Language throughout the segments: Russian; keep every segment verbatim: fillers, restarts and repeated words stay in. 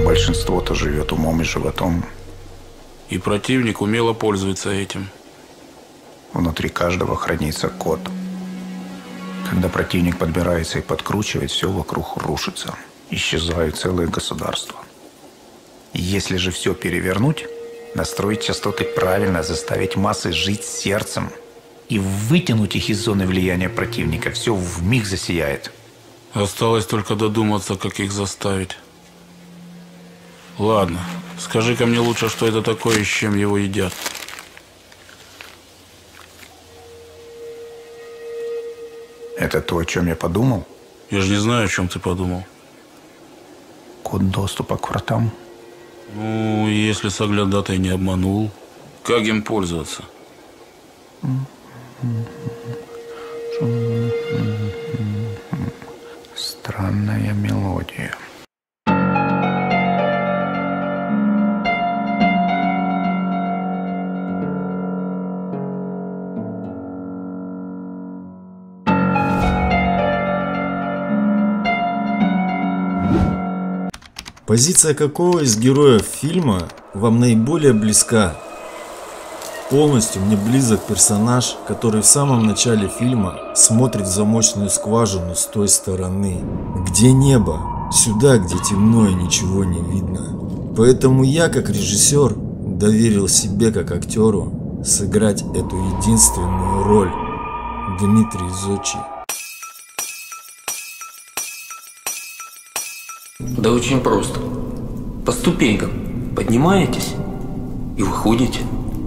большинство-то живет умом и животом. И противник умело пользуется этим. Внутри каждого хранится код. Когда противник подбирается и подкручивает, все вокруг рушится. Исчезают целые государства. Если же все перевернуть, настроить частоты правильно, заставить массы жить сердцем и вытянуть их из зоны влияния противника, все вмиг засияет. Осталось только додуматься, как их заставить. Ладно, скажи-ка мне лучше, что это такое и с чем его едят. Это то, о чем я подумал? Я же не знаю, о чем ты подумал. Код доступа к вратам. Ну, если соглядатай не обманул, как им пользоваться? Странная мелодия. Позиция какого из героев фильма вам наиболее близка? Полностью мне близок персонаж, который в самом начале фильма смотрит в замочную скважину с той стороны. Где небо? Сюда, где темно и ничего не видно. Поэтому я, как режиссер, доверил себе, как актеру, сыграть эту единственную роль. Дмитрий Зодчий. Да очень просто. По ступенькам поднимаетесь и выходите.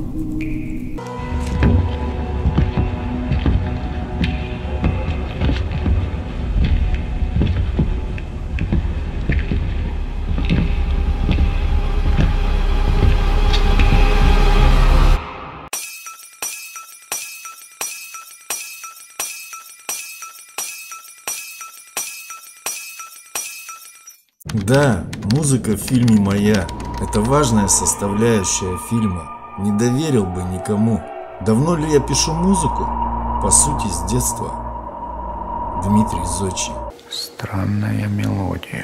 Да, музыка в фильме моя. Это важная составляющая фильма. Не доверил бы никому. Давно ли я пишу музыку? По сути, с детства. Дмитрий Зодчий. Странная мелодия.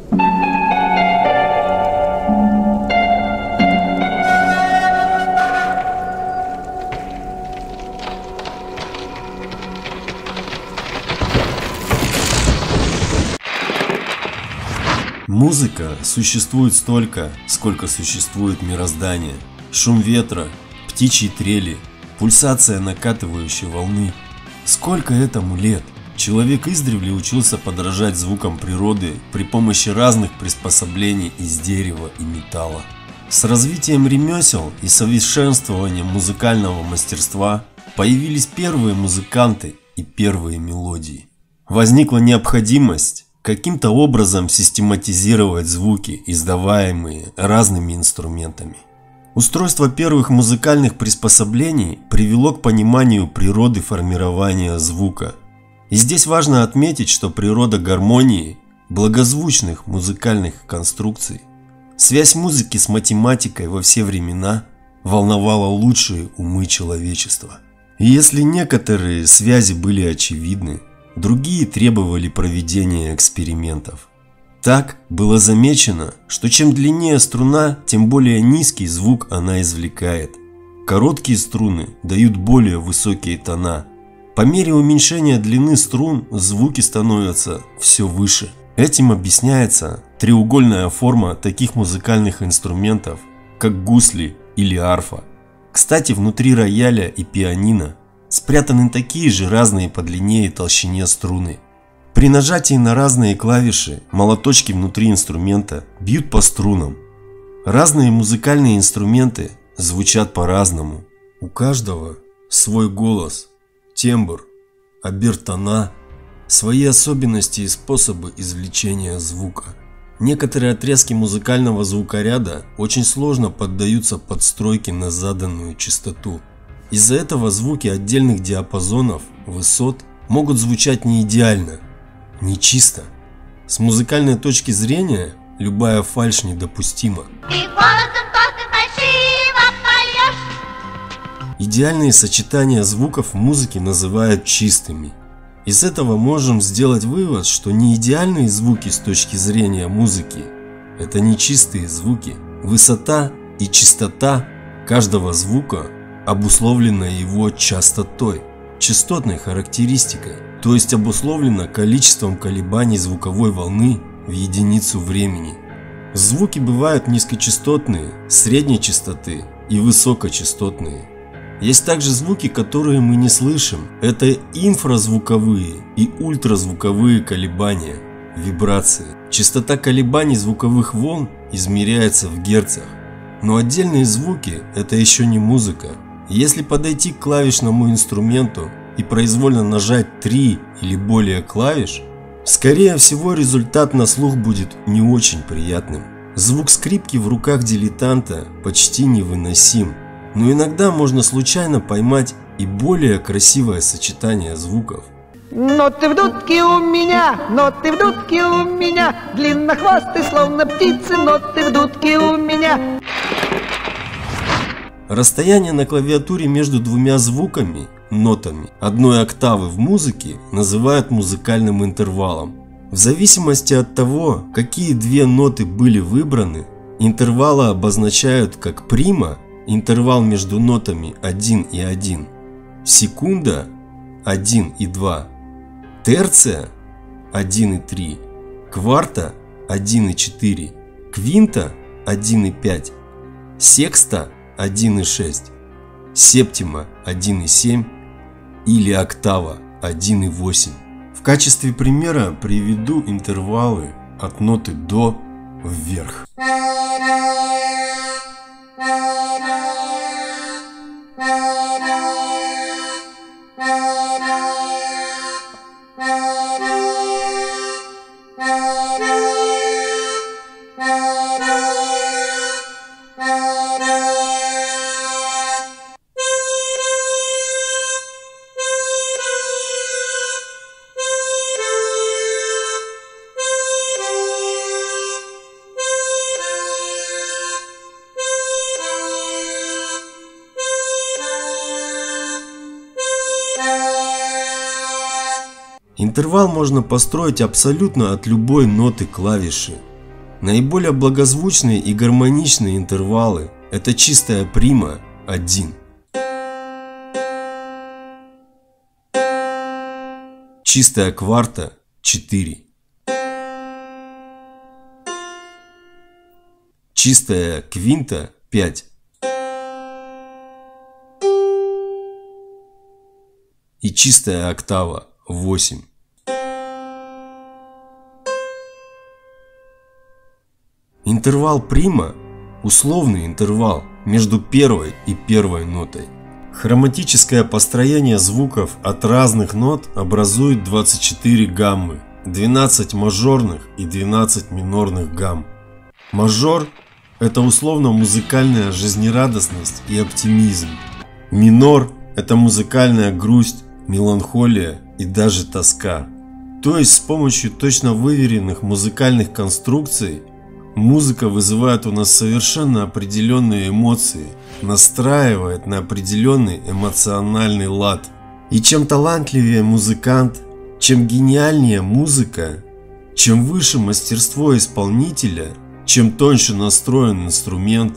Музыка существует столько, сколько существует мироздание. Шум ветра, птичьи трели, пульсация накатывающей волны. Сколько этому лет? Человек издревле учился подражать звукам природы при помощи разных приспособлений из дерева и металла. С развитием ремесел и совершенствованием музыкального мастерства появились первые музыканты и первые мелодии. Возникла необходимость каким-то образом систематизировать звуки, издаваемые разными инструментами. Устройство первых музыкальных приспособлений привело к пониманию природы формирования звука. И здесь важно отметить, что природа гармонии, благозвучных музыкальных конструкций, связь музыки с математикой во все времена волновала лучшие умы человечества. И если некоторые связи были очевидны, другие требовали проведения экспериментов. Так было замечено, что чем длиннее струна, тем более низкий звук она извлекает. Короткие струны дают более высокие тона. По мере уменьшения длины струн звуки становятся все выше. Этим объясняется треугольная форма таких музыкальных инструментов, как гусли или арфа. Кстати, внутри рояля и пианино спрятаны такие же разные по длине и толщине струны. При нажатии на разные клавиши молоточки внутри инструмента бьют по струнам. Разные музыкальные инструменты звучат по-разному. У каждого свой голос, тембр, обертона, свои особенности и способы извлечения звука. Некоторые отрезки музыкального звукоряда очень сложно поддаются подстройке на заданную частоту. Из-за этого звуки отдельных диапазонов, высот могут звучать не идеально, не чисто. С музыкальной точки зрения любая фальшь недопустима. Идеальные сочетания звуков в музыке называют чистыми. Из этого можем сделать вывод, что неидеальные звуки с точки зрения музыки – это не чистые звуки. Высота и частота каждого звука обусловлена его частотой, частотной характеристикой, то есть обусловлена количеством колебаний звуковой волны в единицу времени. Звуки бывают низкочастотные, средней частоты и высокочастотные. Есть также звуки, которые мы не слышим. Это инфразвуковые и ультразвуковые колебания, вибрации. Частота колебаний звуковых волн измеряется в герцах. Но отдельные звуки – это еще не музыка. Если подойти к клавишному инструменту и произвольно нажать три или более клавиш, скорее всего результат на слух будет не очень приятным. Звук скрипки в руках дилетанта почти невыносим. Но иногда можно случайно поймать и более красивое сочетание звуков. Но ты в дудке у меня, но ты в дудке у меня, длиннохвостый, словно птицы, но ты в дудке у меня. Расстояние на клавиатуре между двумя звуками, нотами, одной октавы в музыке называют музыкальным интервалом. В зависимости от того, какие две ноты были выбраны, интервалы обозначают как прима, интервал между нотами один и один, секунда один и два, терция один и три, кварта один и четыре, квинта один и пять, секста один и шесть, септима один и семь или октава один и восемь. В качестве примера приведу интервалы от ноты до вверх. Интервал можно построить абсолютно от любой ноты клавиши. Наиболее благозвучные и гармоничные интервалы – это чистая прима один, чистая кварта четыре, чистая квинта пять и чистая октава восемь. Интервал прима – условный интервал между первой и первой нотой. Хроматическое построение звуков от разных нот образует двадцать четыре гаммы, двенадцать мажорных и двенадцать минорных гамм. Мажор – это условно-музыкальная жизнерадостность и оптимизм. Минор – это музыкальная грусть, меланхолия и даже тоска. То есть с помощью точно выверенных музыкальных конструкций музыка вызывает у нас совершенно определенные эмоции, настраивает на определенный эмоциональный лад. И чем талантливее музыкант, чем гениальнее музыка, чем выше мастерство исполнителя, чем тоньше настроен инструмент,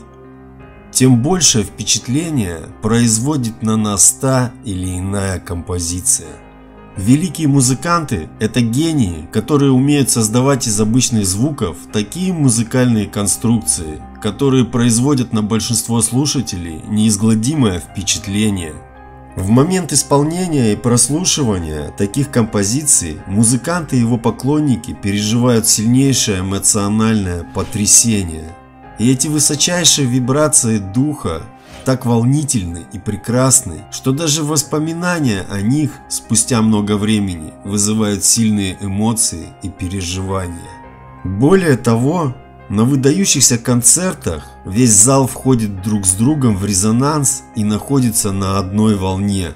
тем большее впечатление производит на нас та или иная композиция. Великие музыканты – это гении, которые умеют создавать из обычных звуков такие музыкальные конструкции, которые производят на большинство слушателей неизгладимое впечатление. В момент исполнения и прослушивания таких композиций музыканты и его поклонники переживают сильнейшее эмоциональное потрясение. И эти высочайшие вибрации духа так волнительны и прекрасны, что даже воспоминания о них спустя много времени вызывают сильные эмоции и переживания. Более того, на выдающихся концертах весь зал входит друг с другом в резонанс и находится на одной волне.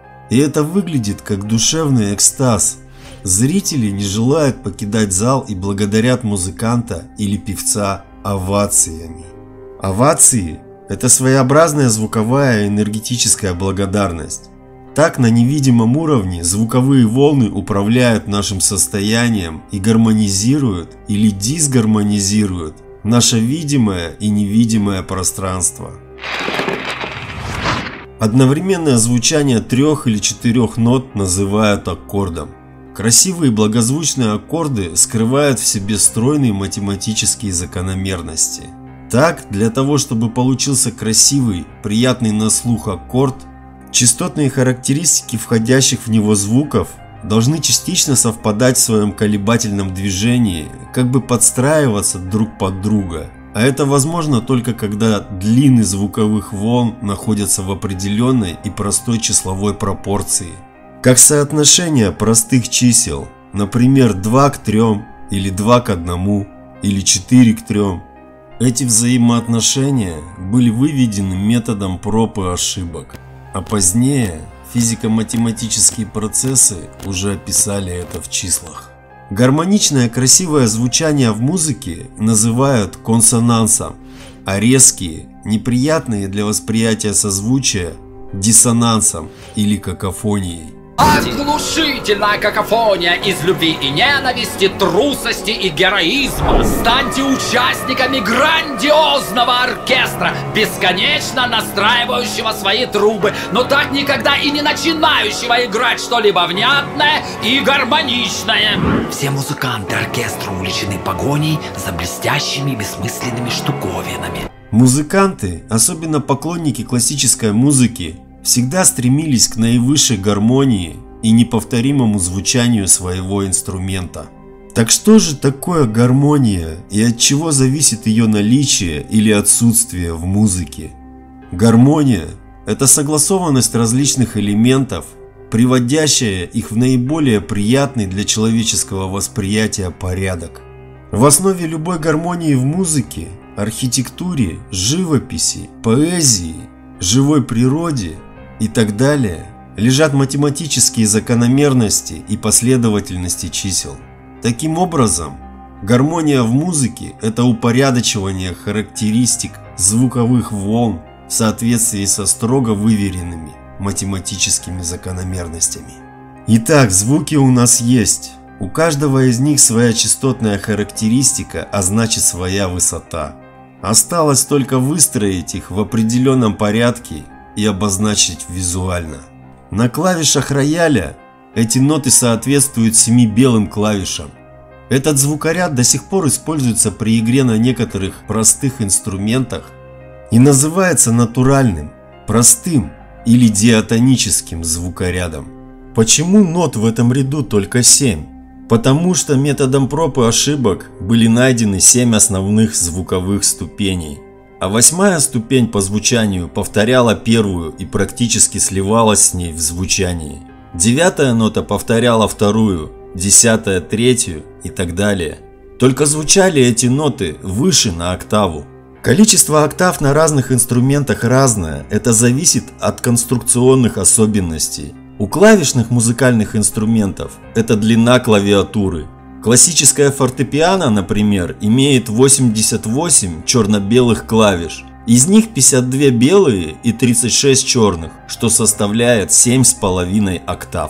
И это выглядит как душевный экстаз. Зрители не желают покидать зал и благодарят музыканта или певца овациями. Овации – это своеобразная звуковая энергетическая благодарность. Так на невидимом уровне звуковые волны управляют нашим состоянием и гармонизируют или дисгармонизируют наше видимое и невидимое пространство. Одновременное звучание трех или четырех нот называют аккордом. Красивые благозвучные аккорды скрывают в себе стройные математические закономерности. Так, для того, чтобы получился красивый, приятный на слух аккорд, частотные характеристики входящих в него звуков должны частично совпадать в своем колебательном движении, как бы подстраиваться друг под друга. А это возможно только когда длины звуковых волн находятся в определенной и простой числовой пропорции. Как соотношение простых чисел, например, два к трем, или два к одному, или четыре к трем. Эти взаимоотношения были выведены методом проб и ошибок, а позднее физико-математические процессы уже описали это в числах. Гармоничное красивое звучание в музыке называют консонансом, а резкие, неприятные для восприятия созвучия – диссонансом или какофонией. Оглушительная какофония из любви и ненависти, трусости и героизма. Станьте участниками грандиозного оркестра, бесконечно настраивающего свои трубы, но так никогда и не начинающего играть что-либо внятное и гармоничное. Все музыканты оркестра увлечены погоней за блестящими бессмысленными штуковинами. Музыканты, особенно поклонники классической музыки, всегда стремились к наивысшей гармонии и неповторимому звучанию своего инструмента. Так что же такое гармония и от чего зависит ее наличие или отсутствие в музыке? Гармония – это согласованность различных элементов, приводящая их в наиболее приятный для человеческого восприятия порядок. В основе любой гармонии в музыке, архитектуре, живописи, поэзии, живой природе и так далее лежат математические закономерности и последовательности чисел. Таким образом, гармония в музыке – это упорядочивание характеристик звуковых волн в соответствии со строго выверенными математическими закономерностями. Итак, звуки у нас есть. У каждого из них своя частотная характеристика, а значит своя высота. Осталось только выстроить их в определенном порядке и обозначить визуально. На клавишах рояля эти ноты соответствуют семи белым клавишам. Этот звукоряд до сих пор используется при игре на некоторых простых инструментах и называется натуральным, простым или диатоническим звукорядом. Почему нот в этом ряду только семь? Потому что методом проб и ошибок были найдены семь основных звуковых ступеней. А восьмая ступень по звучанию повторяла первую и практически сливалась с ней в звучании. Девятая нота повторяла вторую, десятая третью и так далее. Только звучали эти ноты выше на октаву. Количество октав на разных инструментах разное, это зависит от конструкционных особенностей. У клавишных музыкальных инструментов это длина клавиатуры. Классическое фортепиано, например, имеет восемьдесят восемь черно-белых клавиш. Из них пятьдесят две белые и тридцать шесть черных, что составляет семь с половиной октав.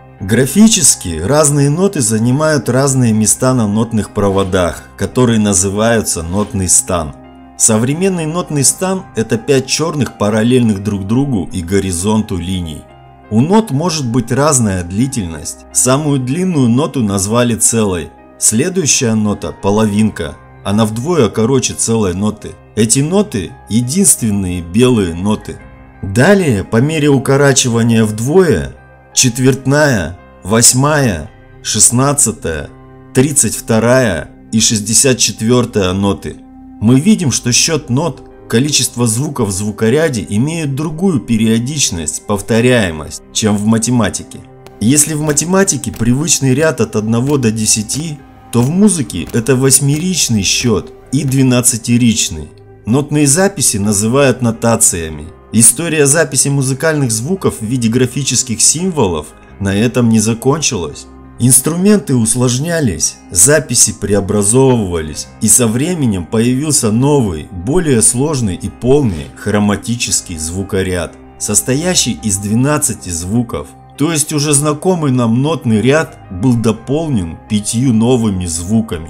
Графически разные ноты занимают разные места на нотных проводах, которые называются нотный стан. Современный нотный стан – это пять черных параллельных друг другу и горизонту линий. У нот может быть разная длительность. Самую длинную ноту назвали целой. Следующая нота – половинка. Она вдвое короче целой ноты. Эти ноты – единственные белые ноты. Далее, по мере укорачивания вдвое, четвертная, восьмая, шестнадцатая, тридцать вторая и шестьдесят четвёртая ноты. Мы видим, что счет нот, количество звуков в звукоряде имеют другую периодичность, повторяемость, чем в математике. Если в математике привычный ряд от одного до десяти, то в музыке это восьмеричный счет и двенадцатиричный. Нотные записи называют нотациями. История записи музыкальных звуков в виде графических символов на этом не закончилась. Инструменты усложнялись, записи преобразовывались, и со временем появился новый, более сложный и полный хроматический звукоряд, состоящий из двенадцати звуков. То есть уже знакомый нам нотный ряд был дополнен пятью новыми звуками.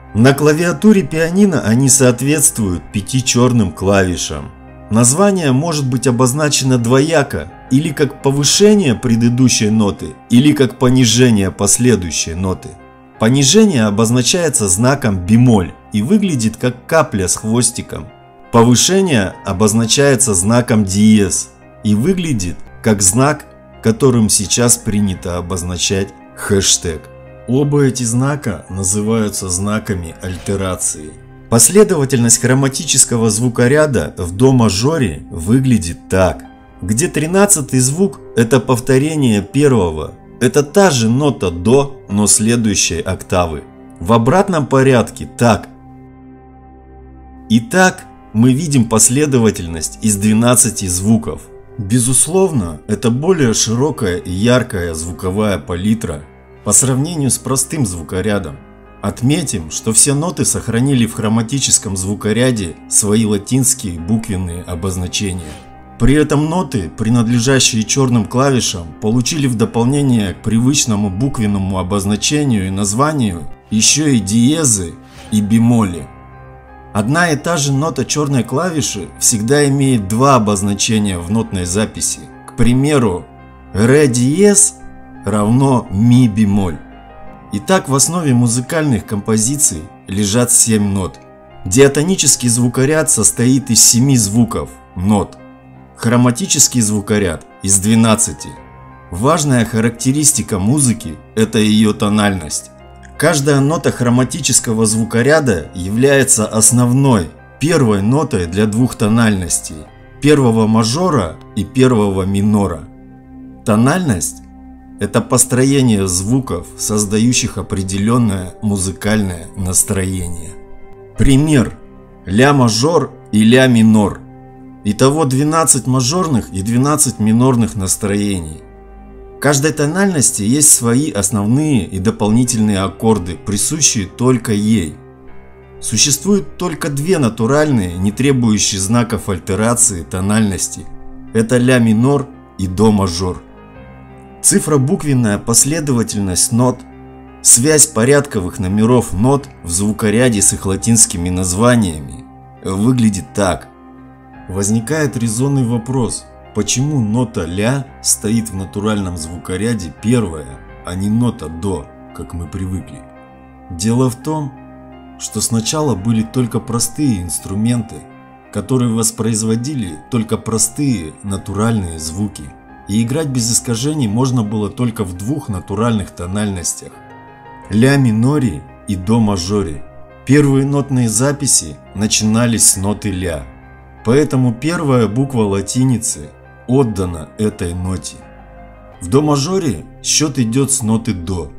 На клавиатуре пианино они соответствуют пяти черным клавишам. Название может быть обозначено двояко, или как повышение предыдущей ноты, или как понижение последующей ноты. Понижение обозначается знаком бемоль и выглядит как капля с хвостиком. Повышение обозначается знаком диез и выглядит как знак, которым сейчас принято обозначать хэштег. Оба эти знака называются знаками альтерации. Последовательность хроматического звукоряда в до мажоре выглядит так, где тринадцатый звук – это повторение первого, это та же нота до, но следующей октавы. В обратном порядке так. Итак, мы видим последовательность из двенадцати звуков. Безусловно, это более широкая и яркая звуковая палитра по сравнению с простым звукорядом. Отметим, что все ноты сохранили в хроматическом звукоряде свои латинские буквенные обозначения. При этом ноты, принадлежащие черным клавишам, получили в дополнение к привычному буквенному обозначению и названию еще и диезы и бемоли. Одна и та же нота черной клавиши всегда имеет два обозначения в нотной записи. К примеру, ре диез равно ми бемоль. Итак, в основе музыкальных композиций лежат семь нот. Диатонический звукоряд состоит из семи звуков, нот. Хроматический звукоряд из двенадцати. Важная характеристика музыки – это ее тональность. Каждая нота хроматического звукоряда является основной, первой нотой для двух тональностей – первого мажора и первого минора. Тональность – это построение звуков, создающих определенное музыкальное настроение. Пример – ля мажор и ля минор. Итого двенадцать мажорных и двенадцать минорных настроений. В каждой тональности есть свои основные и дополнительные аккорды, присущие только ей. Существует только две натуральные, не требующие знаков альтерации тональности. Это ля минор и до мажор. Цифробуквенная последовательность нот, связь порядковых номеров нот в звукоряде с их латинскими названиями выглядит так. Возникает резонный вопрос, почему нота ля стоит в натуральном звукоряде первая, а не нота до, как мы привыкли. Дело в том, что сначала были только простые инструменты, которые воспроизводили только простые натуральные звуки. И играть без искажений можно было только в двух натуральных тональностях – ля миноре и до мажоре. Первые нотные записи начинались с ноты ля, поэтому первая буква латиницы отдана этой ноте. В до мажоре счет идет с ноты до.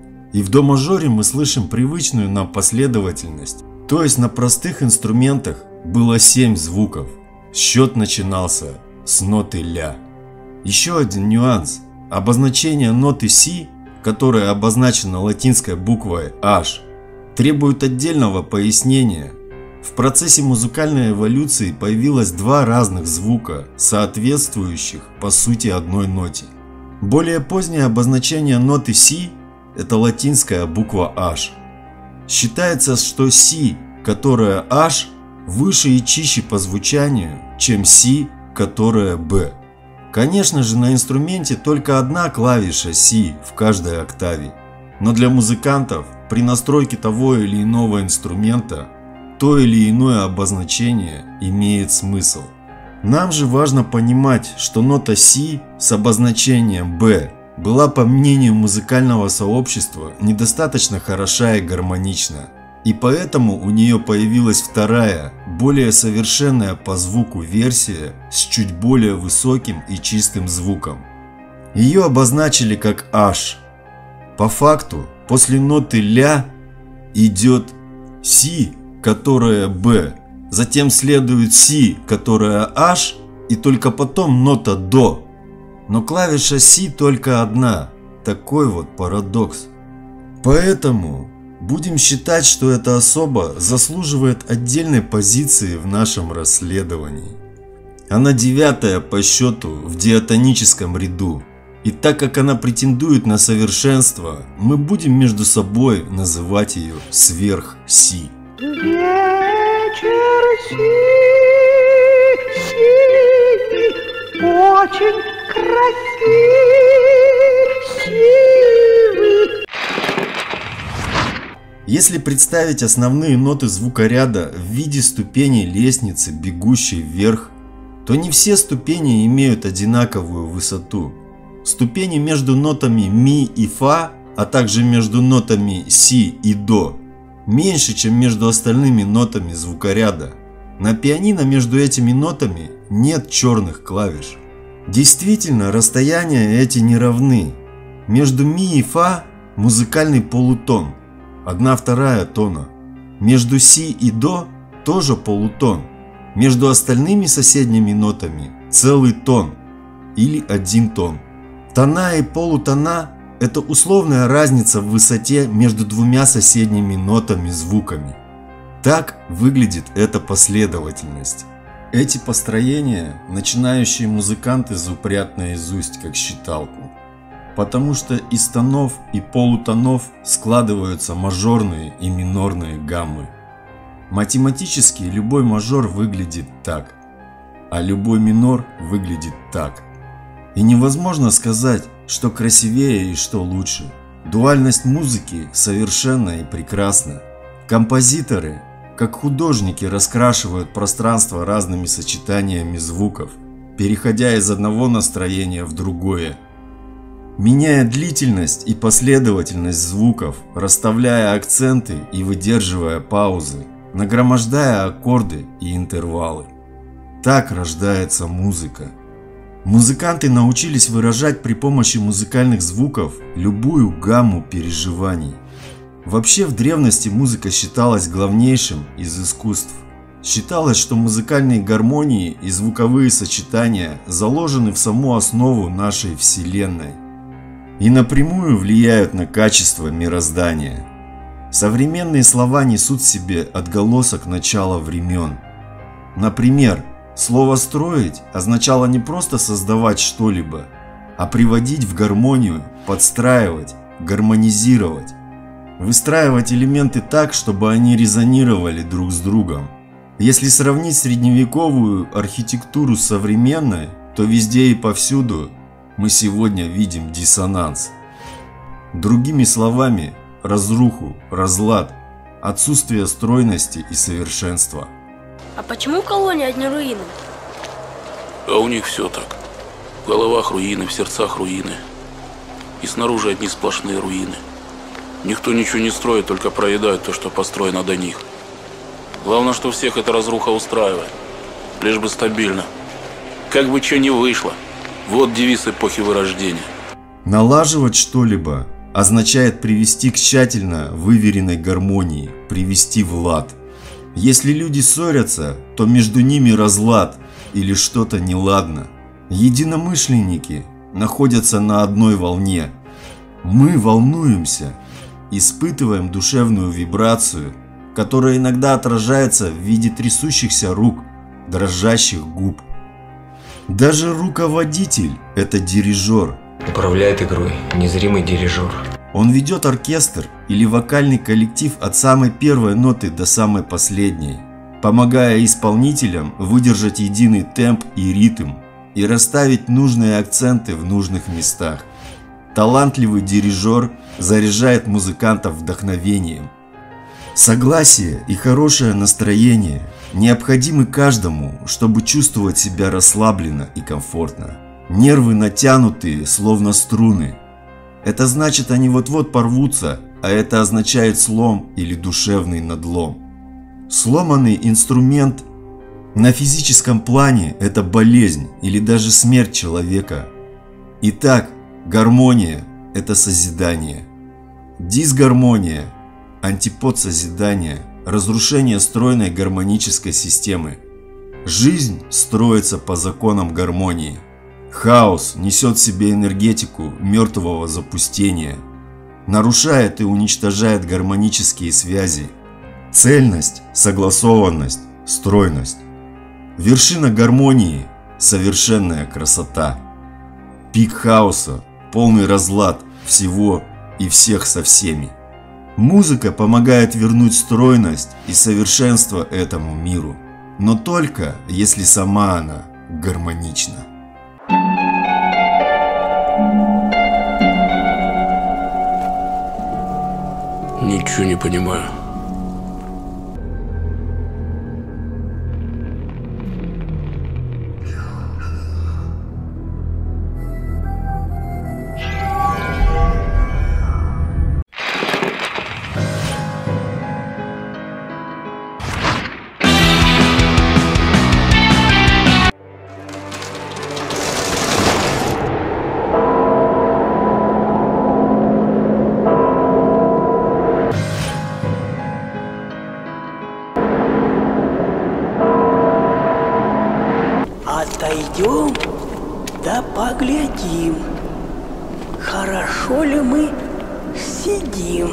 И в до мажоре мы слышим привычную нам последовательность, то есть на простых инструментах было семь звуков. Счет начинался с ноты ля. Еще один нюанс. Обозначение ноты си, которая обозначена латинской буквой H, требует отдельного пояснения. В процессе музыкальной эволюции появилось два разных звука, соответствующих по сути одной ноте. Более позднее обозначение ноты си – это латинская буква H. Считается, что си, которая H, выше и чище по звучанию, чем си, которая B. Конечно же, на инструменте только одна клавиша си в каждой октаве, но для музыкантов при настройке того или иного инструмента то или иное обозначение имеет смысл. Нам же важно понимать, что нота си с обозначением B была, по мнению музыкального сообщества, недостаточно хороша и гармонична, и поэтому у нее появилась вторая, более совершенная по звуку версия с чуть более высоким и чистым звуком. Ее обозначили как H. По факту, после ноты ля идет си, которая B, затем следует си, которая H, и только потом нота до. Но клавиша си только одна. Такой вот парадокс. Поэтому будем считать, что эта особа заслуживает отдельной позиции в нашем расследовании. Она девятая по счету в диатоническом ряду. И так как она претендует на совершенство, мы будем между собой называть ее сверх-си. Вечер синий, очень красивый. Если представить основные ноты звукоряда в виде ступеней лестницы, бегущей вверх, то не все ступени имеют одинаковую высоту. Ступени между нотами ми и фа, а также между нотами си и до, меньше, чем между остальными нотами звукоряда. На пианино между этими нотами нет черных клавиш. Действительно, расстояния эти не равны. Между ми и фа музыкальный полутон, одна вторая тона. Между си и до тоже полутон. Между остальными соседними нотами целый тон или один тон. Тона и полутона – это условная разница в высоте между двумя соседними нотами-звуками. Так выглядит эта последовательность. Эти построения начинающие музыканты зубрят наизусть как считалку, потому что из тонов и полутонов складываются мажорные и минорные гаммы. Математически любой мажор выглядит так, а любой минор выглядит так. И невозможно сказать, что красивее и что лучше. Дуальность музыки совершенна и прекрасна. Композиторы, как художники, раскрашивают пространство разными сочетаниями звуков, переходя из одного настроения в другое, меняя длительность и последовательность звуков, расставляя акценты и выдерживая паузы, нагромождая аккорды и интервалы. Так рождается музыка. Музыканты научились выражать при помощи музыкальных звуков любую гамму переживаний. Вообще в древности музыка считалась главнейшим из искусств. Считалось, что музыкальные гармонии и звуковые сочетания заложены в саму основу нашей Вселенной и напрямую влияют на качество мироздания. Современные слова несут в себе отголосок начала времен. Например, слово «строить» означало не просто создавать что-либо, а приводить в гармонию, подстраивать, гармонизировать, выстраивать элементы так, чтобы они резонировали друг с другом. Если сравнить средневековую архитектуру с современной, то везде и повсюду мы сегодня видим диссонанс. Другими словами, разруху, разлад, отсутствие стройности и совершенства. А почему в колонии одни руины? А у них все так. В головах руины, в сердцах руины. И снаружи одни сплошные руины. Никто ничего не строит, только проедает то, что построено до них. Главное, что всех эта разруха устраивает. Лишь бы стабильно. Как бы что ни вышло. Вот девиз эпохи Вырождения. Налаживать что-либо означает привести к тщательно выверенной гармонии, привести в лад. Если люди ссорятся, то между ними разлад или что-то неладно. Единомышленники находятся на одной волне. Мы волнуемся, испытываем душевную вибрацию, которая иногда отражается в виде трясущихся рук, дрожащих губ. Даже руководитель – это дирижер. Управляет игрой незримый дирижер. Он ведет оркестр или вокальный коллектив от самой первой ноты до самой последней, помогая исполнителям выдержать единый темп и ритм и расставить нужные акценты в нужных местах. Талантливый дирижер заряжает музыкантов вдохновением. Согласие и хорошее настроение необходимы каждому, чтобы чувствовать себя расслабленно и комфортно. Нервы натянутые, словно струны. Это значит, они вот-вот порвутся, а это означает слом или душевный надлом. Сломанный инструмент на физическом плане – это болезнь или даже смерть человека. Итак, гармония – это созидание. Дисгармония – антипод созидания, разрушение стройной гармонической системы. Жизнь строится по законам гармонии. Хаос несет в себе энергетику мертвого запустения, нарушает и уничтожает гармонические связи. Цельность, согласованность, стройность. Вершина гармонии – совершенная красота. Пик хаоса полный разлад всего и всех со всеми. Музыка помогает вернуть стройность и совершенство этому миру, но только если сама она гармонична. Ничего не понимаю. Отойдем, да поглядим, хорошо ли мы сидим.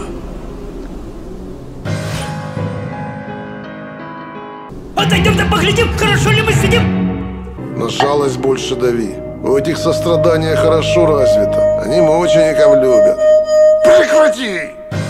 Отойдем, да поглядим, хорошо ли мы сидим. На жалость больше дави. У этих сострадания хорошо развито. Они мучеников любят. Прекрати!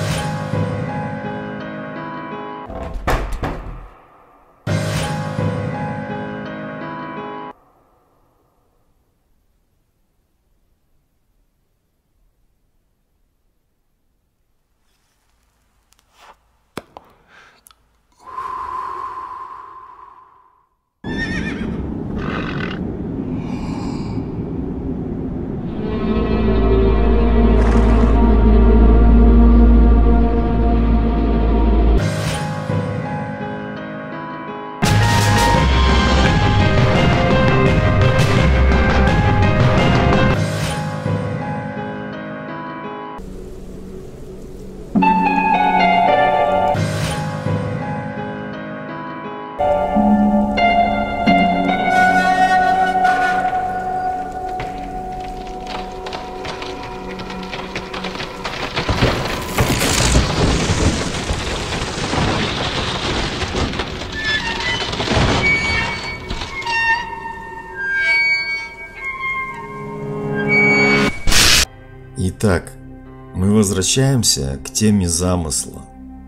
Итак, мы возвращаемся к теме замысла.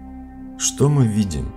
Что мы видим?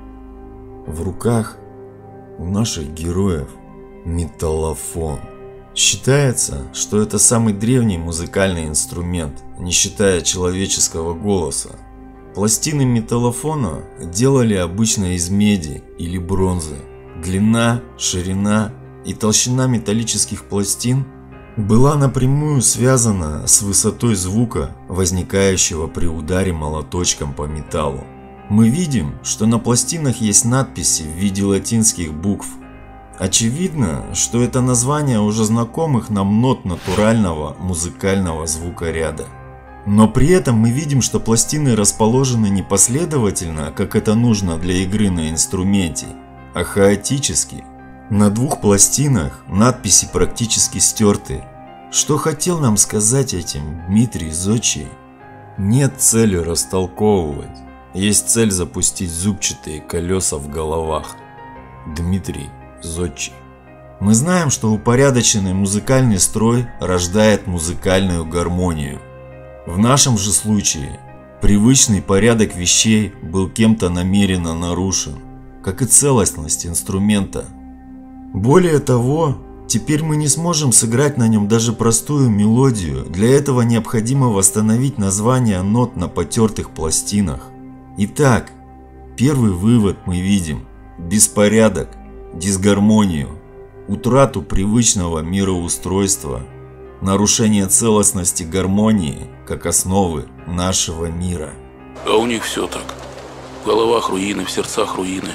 В руках у наших героев металлофон. Считается, что это самый древний музыкальный инструмент, не считая человеческого голоса. Пластины металлофона делали обычно из меди или бронзы. Длина, ширина и толщина металлических пластин была напрямую связана с высотой звука, возникающего при ударе молоточком по металлу. Мы видим, что на пластинах есть надписи в виде латинских букв. Очевидно, что это название уже знакомых нам нот натурального музыкального звукоряда. Но при этом мы видим, что пластины расположены не последовательно, как это нужно для игры на инструменте, а хаотически. На двух пластинах надписи практически стерты. Что хотел нам сказать этим Дмитрий Зодчий? Нет цели растолковывать. Есть цель запустить зубчатые колеса в головах. Дмитрий Зодчий. Мы знаем, что упорядоченный музыкальный строй рождает музыкальную гармонию. В нашем же случае привычный порядок вещей был кем-то намеренно нарушен, как и целостность инструмента. Более того, теперь мы не сможем сыграть на нем даже простую мелодию. Для этого необходимо восстановить названия нот на потертых пластинах. Итак, первый вывод мы видим: беспорядок, дисгармонию, утрату привычного мироустройства, нарушение целостности гармонии как основы нашего мира. А у них все так. В головах руины, в сердцах руины.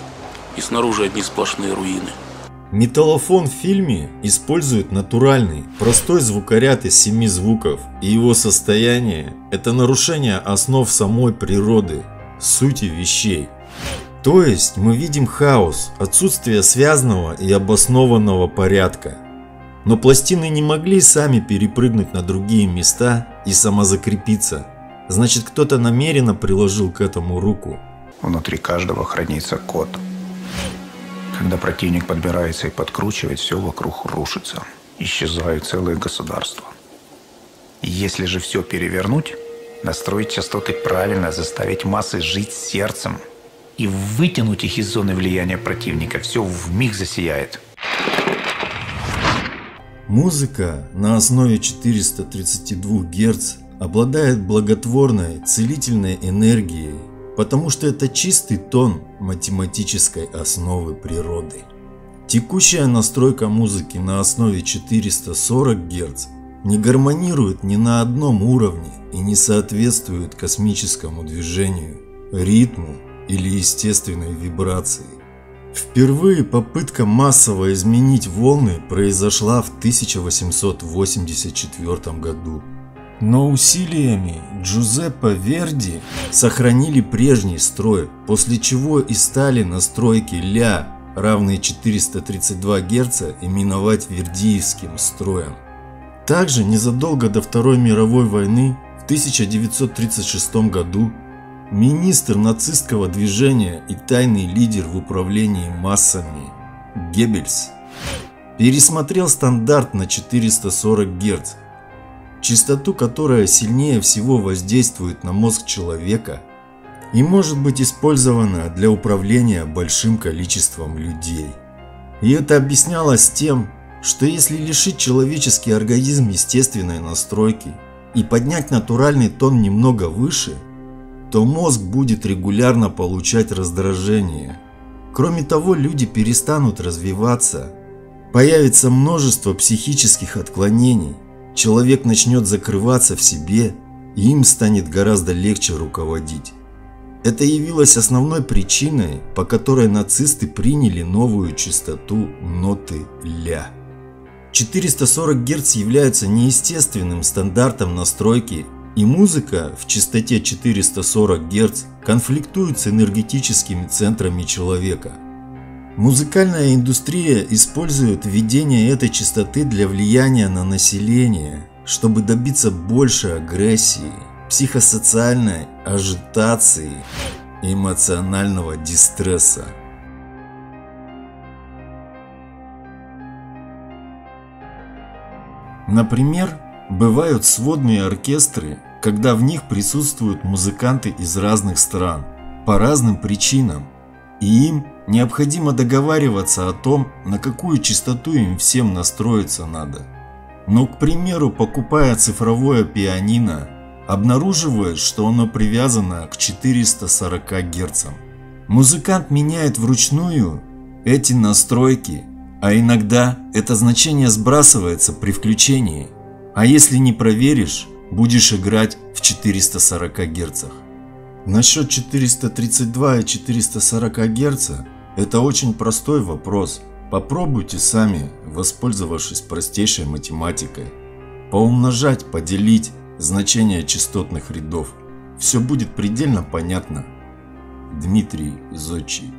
И снаружи одни сплошные руины. Металлофон в фильме использует натуральный, простой звукоряд из семи звуков, и его состояние – это нарушение основ самой природы, сути вещей. То есть мы видим хаос, отсутствие связанного и обоснованного порядка. Но пластины не могли сами перепрыгнуть на другие места и самозакрепиться. Значит, кто-то намеренно приложил к этому руку. Внутри каждого хранится код. Когда противник подбирается и подкручивает, все вокруг рушится. Исчезают целые государства. Если же все перевернуть, настроить частоты правильно, заставить массы жить сердцем и вытянуть их из зоны влияния противника, все вмиг засияет. Музыка на основе четырёхсот тридцати двух герц обладает благотворной, целительной энергией, потому что это чистый тон математической основы природы. Текущая настройка музыки на основе четырёхсот сорока герц не гармонирует ни на одном уровне и не соответствует космическому движению, ритму или естественной вибрации. Впервые попытка массово изменить волны произошла в тысяча восемьсот восемьдесят четвёртом году. Но усилиями Джузеппе Верди сохранили прежний строй, после чего и стали настройки ля, равные четырёмстам тридцати двум герцам, именовать вердиевским строем. Также незадолго до Второй мировой войны в тысяча девятьсот тридцать шестом году министр нацистского движения и тайный лидер в управлении массами Геббельс пересмотрел стандарт на четыреста сорок герц, частоту, которая сильнее всего воздействует на мозг человека и может быть использована для управления большим количеством людей. И это объяснялось тем, что если лишить человеческий организм естественной настройки и поднять натуральный тон немного выше, то мозг будет регулярно получать раздражение. Кроме того, люди перестанут развиваться, появится множество психических отклонений, человек начнет закрываться в себе, и им станет гораздо легче руководить. Это явилось основной причиной, по которой нацисты приняли новую частоту ноты ля. четыреста сорок герц являются неестественным стандартом настройки, и музыка в частоте четыреста сорок герц конфликтует с энергетическими центрами человека. Музыкальная индустрия использует введение этой частоты для влияния на население, чтобы добиться большей агрессии, психосоциальной ажитации и эмоционального дистресса. Например, бывают сводные оркестры, когда в них присутствуют музыканты из разных стран, по разным причинам, и им необходимо договариваться о том, на какую частоту им всем настроиться надо. Но, к примеру, покупая цифровое пианино, обнаруживает, что оно привязано к четырёмстам сорока герцам. Музыкант меняет вручную эти настройки, а иногда это значение сбрасывается при включении, а если не проверишь, будешь играть в четырёхстах сорока герцах. Насчет четырёхсот тридцати двух и четырёхсот сорока герц это очень простой вопрос. Попробуйте сами, воспользовавшись простейшей математикой, поумножать, поделить значение частотных рядов. Все будет предельно понятно. Дмитрий Зодчий.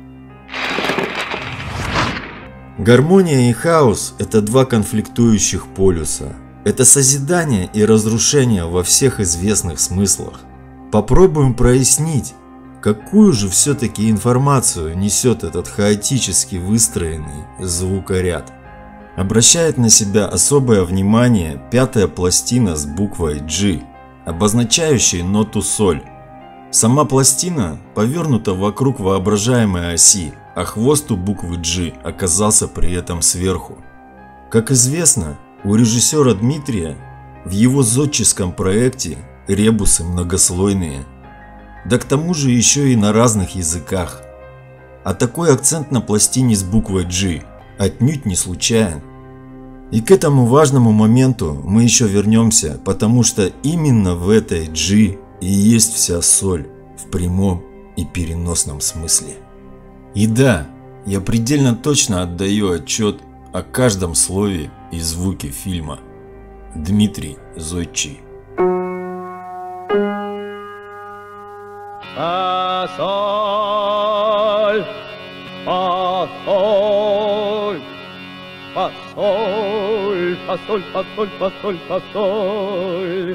Гармония и хаос – это два конфликтующих полюса. Это созидание и разрушение во всех известных смыслах. Попробуем прояснить, какую же все-таки информацию несет этот хаотически выстроенный звукоряд. Обращает на себя особое внимание пятая пластина с буквой G, обозначающей ноту соль. Сама пластина повернута вокруг воображаемой оси, а хвост у буквы G оказался при этом сверху. Как известно, у режиссера Дмитрия в его зодческом проекте ребусы многослойные, да к тому же еще и на разных языках. А такой акцент на пластине с буквой G отнюдь не случайен. И к этому важному моменту мы еще вернемся, потому что именно в этой G и есть вся соль в прямом и переносном смысле. И да, я предельно точно отдаю отчет о каждом слове и звуке фильма. Дмитрий Зодчий. Фа-соль, фа-соль, фа-соль, фа-соль, фа-соль, фа-соль, фа-соль.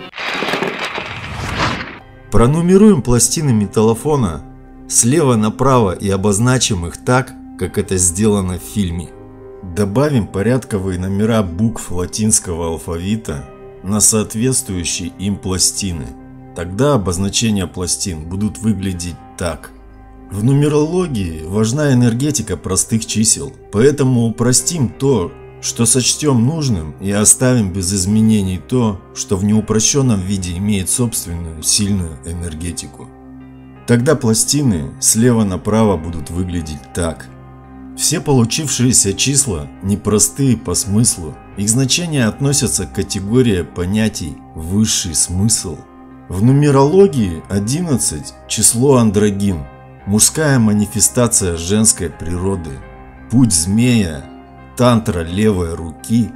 Пронумеруем пластины металлофона слева направо и обозначим их так, как это сделано в фильме. Добавим порядковые номера букв латинского алфавита на соответствующие им пластины. Тогда обозначения пластин будут выглядеть так. В нумерологии важна энергетика простых чисел, поэтому упростим то, что сочтем нужным, и оставим без изменений то, что в неупрощенном виде имеет собственную сильную энергетику. Тогда пластины слева направо будут выглядеть так. Все получившиеся числа непростые по смыслу, их значения относятся к категории понятий «высший смысл». В нумерологии одиннадцать – число андрогин, мужская манифестация женской природы, путь змея, тантра левой руки,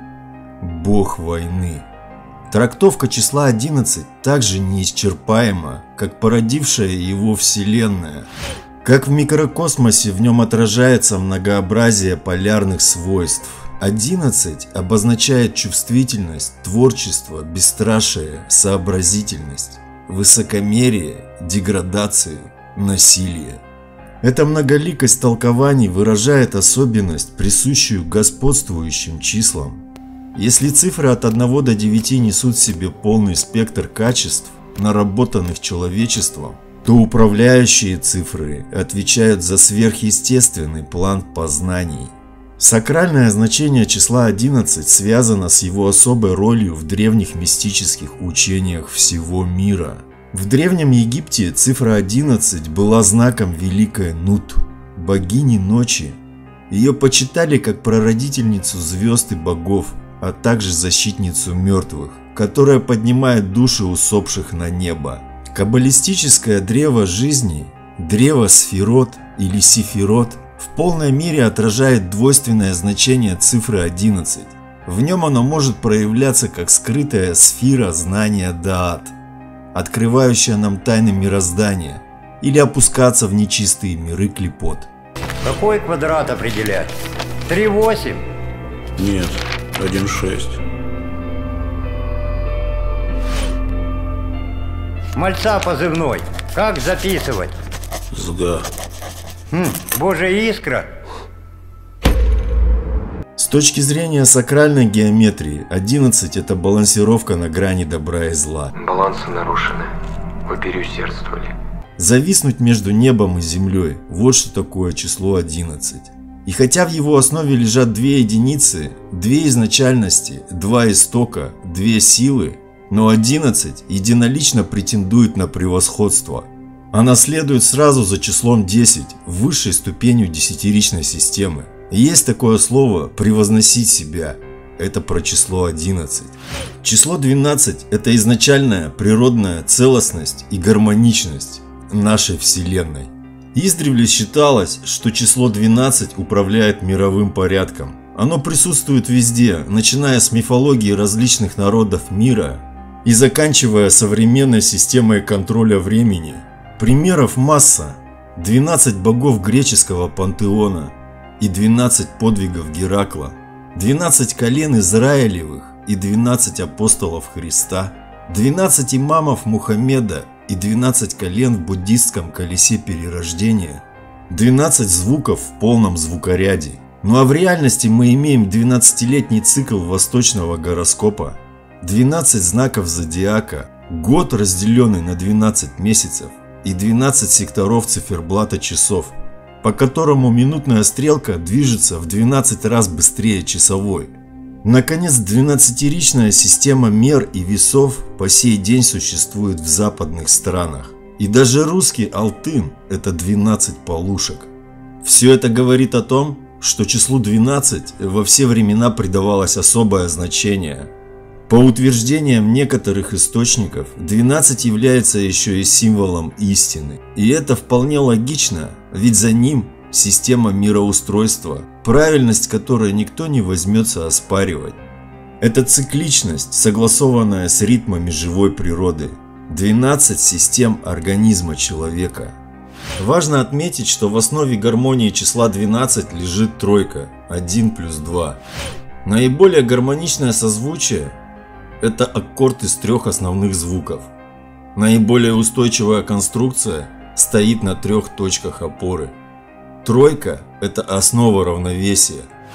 бог войны. Трактовка числа одиннадцать также неисчерпаема, как породившая его Вселенная. Как в микрокосмосе в нем отражается многообразие полярных свойств. одиннадцать обозначает чувствительность, творчество, бесстрашие, сообразительность, высокомерие, деградацию, насилие. Эта многоликость толкований выражает особенность, присущую господствующим числам. Если цифры от одного до девяти несут в себе полный спектр качеств, наработанных человечеством, то управляющие цифры отвечают за сверхъестественный план познаний. Сакральное значение числа одиннадцать связано с его особой ролью в древних мистических учениях всего мира. В Древнем Египте цифра одиннадцать была знаком великой Нут, богини ночи. Ее почитали как прародительницу звезд и богов, а также защитницу мертвых, которая поднимает души усопших на небо. Каббалистическое древо жизни, древо сфирот или сифирот, в полной мере отражает двойственное значение цифры одиннадцать. В нем оно может проявляться как скрытая сфера знания Даат, открывающая нам тайны мироздания, или опускаться в нечистые миры клипот. Какой квадрат определять? три восемь? Нет, один шесть. Мальца позывной. Как записывать? Сга. Хм, божья искра. С точки зрения сакральной геометрии, одиннадцать – это балансировка на грани добра и зла. Балансы нарушены. Вы переусердствовали. Зависнуть между небом и землей – вот что такое число одиннадцать. И хотя в его основе лежат две единицы, две изначальности, два истока, две силы, но одиннадцать единолично претендует на превосходство. Она следует сразу за числом десять, высшей ступенью десятиричной системы. Есть такое слово «превозносить себя». Это про число одиннадцать. Число двенадцать – это изначальная природная целостность и гармоничность нашей Вселенной. Издревле считалось, что число двенадцать управляет мировым порядком. Оно присутствует везде, начиная с мифологии различных народов мира и заканчивая современной системой контроля времени. Примеров масса. двенадцать богов греческого пантеона и двенадцать подвигов Геракла, двенадцать колен Израилевых и двенадцать апостолов Христа, двенадцать имамов Мухаммеда и двенадцать колен в буддистском колесе перерождения, двенадцать звуков в полном звукоряде. Ну а в реальности мы имеем двенадцатилетний цикл восточного гороскопа, двенадцать знаков зодиака, год, разделенный на двенадцать месяцев, и двенадцать секторов циферблата часов, по которому минутная стрелка движется в двенадцать раз быстрее часовой. Наконец, двенадцатиричная система мер и весов по сей день существует в западных странах. И даже русский алтын – это двенадцать полушек. Все это говорит о том, что числу двенадцать во все времена придавалось особое значение. По утверждениям некоторых источников, двенадцать является еще и символом истины. И это вполне логично, ведь за ним система мироустройства, правильность которой никто не возьмется оспаривать. Это цикличность, согласованная с ритмами живой природы. двенадцать систем организма человека. Важно отметить, что в основе гармонии числа двенадцать лежит тройка, один плюс два. Наиболее гармоничное созвучие – это аккорд из трех основных звуков. Наиболее устойчивая конструкция стоит на трех точках опоры. Тройка – это основа равновесия.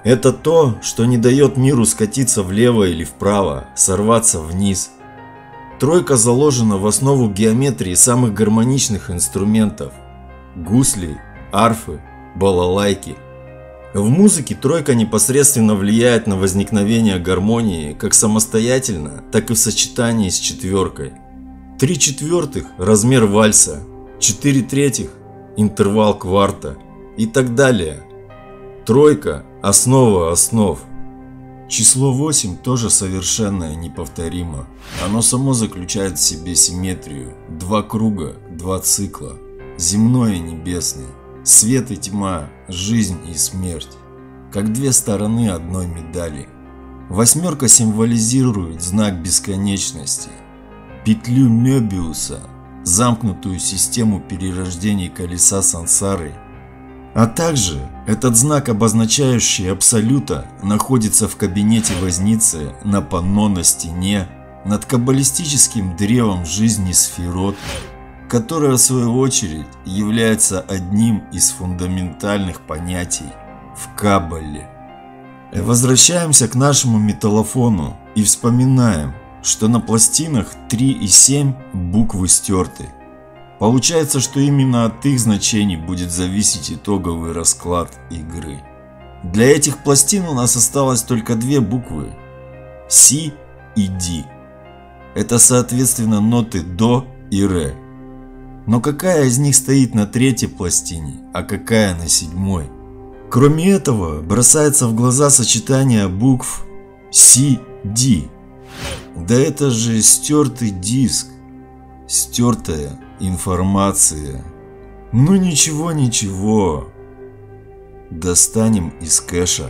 Это то, что не дает миру скатиться влево или вправо, сорваться вниз. Тройка заложена в основу геометрии самых гармоничных инструментов – гусли, арфы, балалайки. В музыке тройка непосредственно влияет на возникновение гармонии как самостоятельно, так и в сочетании с четверкой. Три четвертых – размер вальса, четыре третьих – интервал кварта и так далее. Тройка – основа основ. Число восемь тоже совершенно неповторимо. Оно само заключает в себе симметрию. Два круга, два цикла. Земной и небесный. Свет и тьма, жизнь и смерть. Как две стороны одной медали. Восьмерка символизирует знак бесконечности. Петлю Мёбиуса, замкнутую систему перерождений колеса сансары. А также этот знак, обозначающий абсолюта, находится в кабинете возницы на панно на стене над каббалистическим древом жизни Сфирот, которое в свою очередь является одним из фундаментальных понятий в Каббале. Возвращаемся к нашему металлофону и вспоминаем, что на пластинах три и семь буквы стерты. Получается, что именно от их значений будет зависеть итоговый расклад игры. Для этих пластин у нас осталось только две буквы – Си и Ди. Это соответственно ноты До и Ре. Но какая из них стоит на третьей пластине, а какая на седьмой? Кроме этого, бросается в глаза сочетание букв Си, Ди. Да это же стертый диск, стертая информация. Ну ничего, ничего. Достанем из кэша.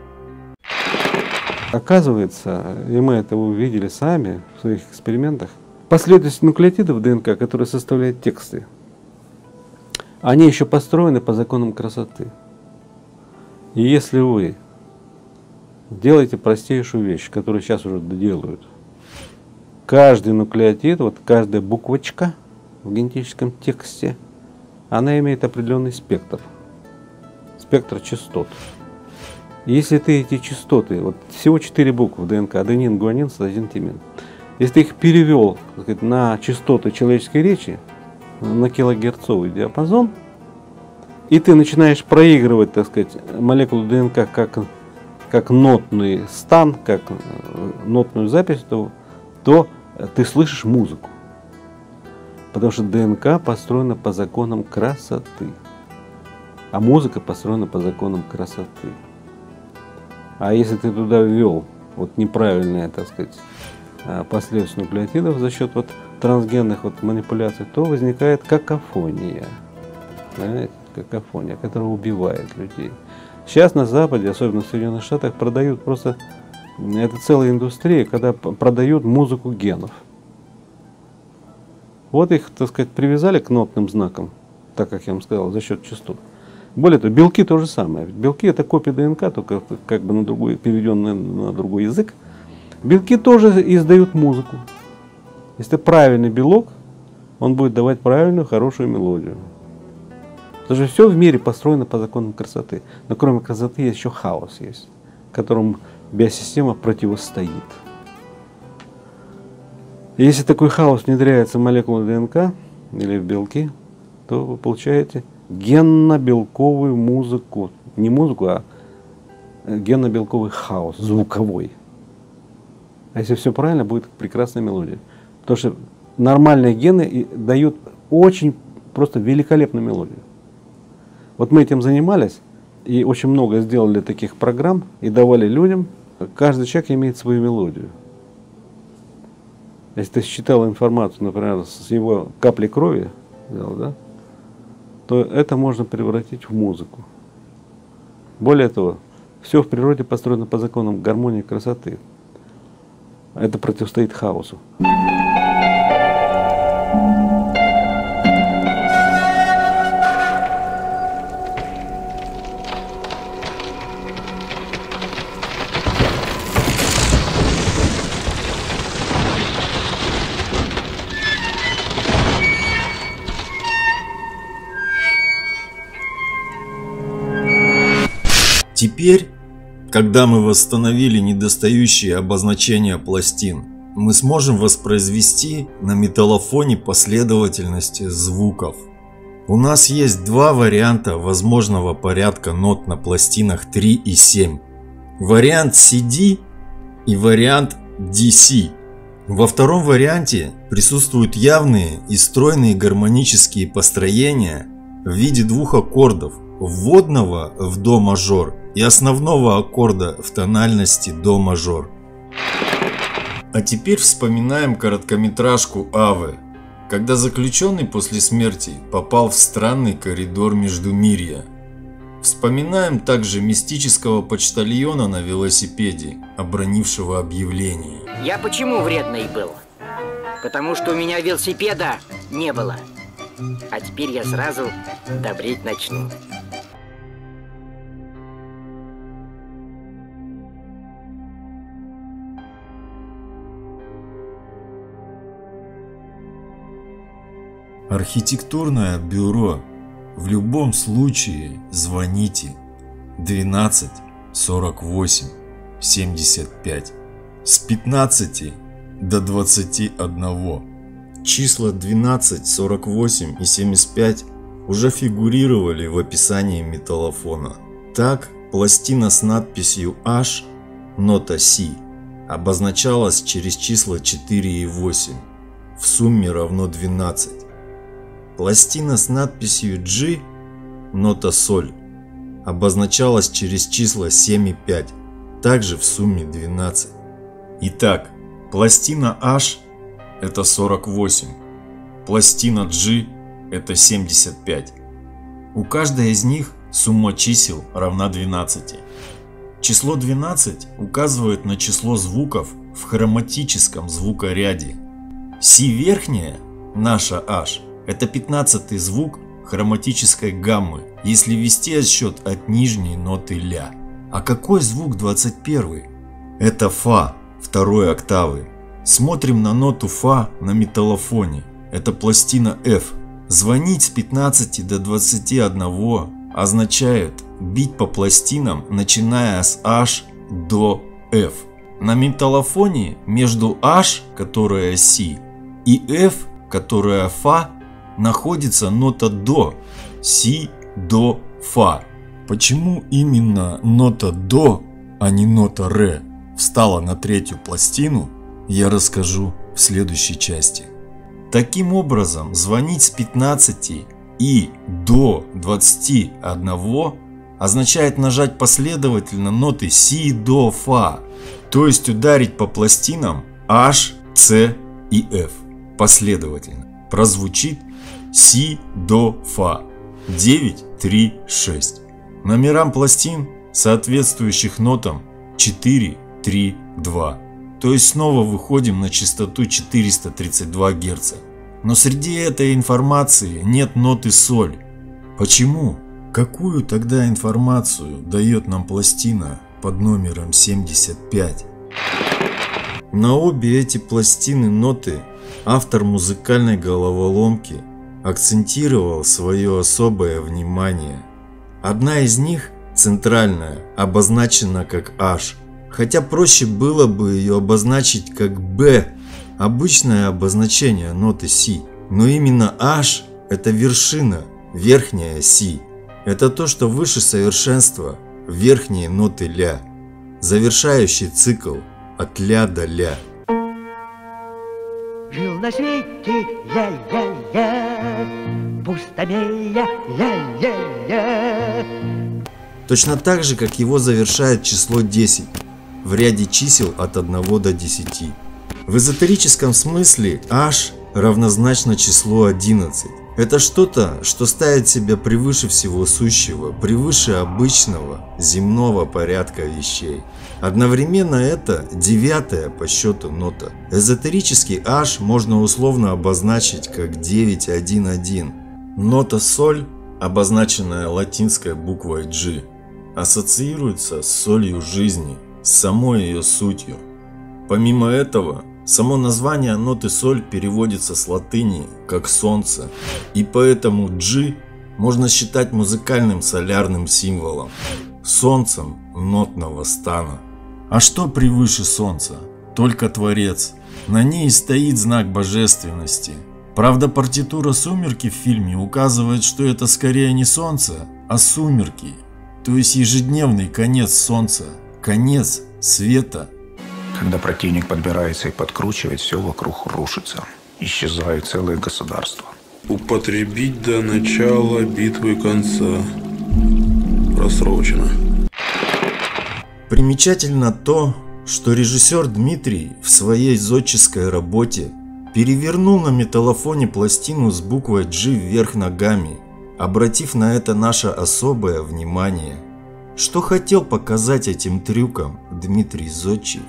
Оказывается, и мы это увидели сами в своих экспериментах, последовательность нуклеотидов ДНК, которые составляют тексты, они еще построены по законам красоты. И если вы делаете простейшую вещь, которую сейчас уже делают, каждый нуклеотид, вот каждая буквочка в генетическом тексте, она имеет определенный спектр, спектр частот. И если ты эти частоты, вот всего четыре буквы в ДНК, аденин, гуанин, цитозин, тимин, если ты их перевел, так сказать, на частоты человеческой речи, на килогерцовый диапазон, и ты начинаешь проигрывать, так сказать, молекулу ДНК как, как нотный стан, как нотную запись, то, то ты слышишь музыку. Потому что ДНК построена по законам красоты, а музыка построена по законам красоты. А если ты туда ввел вот неправильные, так сказать, последовательность нуклеотидов за счет вот трансгенных вот манипуляций, то возникает какофония. Понимаете? Какофония, которая убивает людей. Сейчас на Западе, особенно в Соединенных Штатах, продают просто, это целая индустрия, когда продают музыку генов. Вот их, так сказать, привязали к нотным знакам, так как я вам сказал, за счет частот. Более того, белки то же самое. Белки это копия ДНК, только как бы на другой, переведенная на другой язык. Белки тоже издают музыку. Если правильный белок, он будет давать правильную, хорошую мелодию. Потому что все в мире построено по законам красоты. Но кроме красоты есть еще хаос, есть, которому биосистема противостоит. И если такой хаос внедряется в молекулы ДНК или в белки, то вы получаете генно-белковую музыку. Не музыку, а генно-белковый хаос, звуковой. А если все правильно, будет прекрасная мелодия. Потому что нормальные гены дают очень просто великолепную мелодию. Вот мы этим занимались и очень много сделали таких программ и давали людям. Каждый человек имеет свою мелодию. Если ты считал информацию, например, с его капли крови, да, то это можно превратить в музыку. Более того, все в природе построено по законам гармонии и красоты. Это противостоит хаосу. Теперь Когда мы восстановили недостающие обозначения пластин, мы сможем воспроизвести на металлофоне последовательности звуков. У нас есть два варианта возможного порядка нот на пластинах три и семь. Вариант си ди и вариант ди си. Во втором варианте присутствуют явные и стройные гармонические построения в виде двух аккордов, вводного в до мажор и основного аккорда в тональности до мажор. А теперь вспоминаем короткометражку Аве, когда заключенный после смерти попал в странный коридор Междумирья. Вспоминаем также мистического почтальона на велосипеде, обронившего объявление. Я почему вредный был? Потому что у меня велосипеда не было. А теперь я сразу добреть начну. Архитектурное бюро. В любом случае звоните двенадцать сорок восемь семьдесят пять с пятнадцати до двадцати одного. Числа двенадцать, сорок восемь и семьдесят пять уже фигурировали в описании металлофона. Так, пластина с надписью H, нота Си, обозначалась через числа четыре и восемь, в сумме равно двенадцать. Пластина с надписью G, нота соль, обозначалась через числа семь и пять, также в сумме двенадцать. Итак, пластина H – это сорок восемь, пластина G – это семьдесят пять. У каждой из них сумма чисел равна двенадцати. Число двенадцать указывает на число звуков в хроматическом звукоряде. Си верхняя, наша H, это пятнадцатый звук хроматической гаммы, если вести отсчет от нижней ноты ля. А какой звук двадцать первый? Это фа второй октавы. Смотрим на ноту фа на металлофоне. Это пластина F. Звонить с пятнадцати до двадцати одного означает бить по пластинам, начиная с H до F. На металлофоне между H, которая Си, и F, которая фа, находится нота до, Си, до, фа. Почему именно нота до, а не нота ре встала на третью пластину, я расскажу в следующей части. Таким образом, звонить с пятнадцати и до двадцати одного означает нажать последовательно ноты Си, до, фа, то есть ударить по пластинам H, C и F последовательно. Прозвучит Си, до, фа, девять, три, шесть. Номерам пластин, соответствующих нотам четыре, три, два. То есть снова выходим на частоту четыреста тридцать два герца. Но среди этой информации нет ноты соль. Почему? Какую тогда информацию дает нам пластина под номером семьдесят пять? На обе эти пластины ноты автор музыкальной головоломки акцентировал свое особое внимание. Одна из них, центральная, обозначена как H, хотя проще было бы ее обозначить как B, обычное обозначение ноты Си. Но именно H – это вершина, верхняя Си. Это то, что выше совершенства, верхние ноты ля, завершающий цикл от ля до ля. Жил на свете ля-ля-ля, пустомея ля-ля-ля. Точно так же, как его завершает число десять в ряде чисел от одного до десяти. В эзотерическом смысле H равнозначно числу одиннадцать. Это что-то, что ставит себя превыше всего сущего, превыше обычного земного порядка вещей. Одновременно это девятая по счету нота. Эзотерический H можно условно обозначить как девять один один. Нота соль, обозначенная латинской буквой G, ассоциируется с солью жизни, с самой ее сутью. Помимо этого, само название ноты соль переводится с латыни как солнце, и поэтому G можно считать музыкальным солярным символом. Солнцем нотного стана. А что превыше солнца? Только Творец. На ней стоит знак божественности. Правда, партитура «Сумерки» в фильме указывает, что это скорее не солнце, а сумерки. То есть ежедневный конец солнца, конец света. Когда противник подбирается и подкручивает, все вокруг рушится. Исчезают целые государства. Употребить до начала битвы конца. Просрочено. Примечательно то, что режиссер Дмитрий в своей зодческой работе перевернул на металлофоне пластину с буквой G вверх ногами, обратив на это наше особое внимание. Что хотел показать этим трюком Дмитрий Зодчий?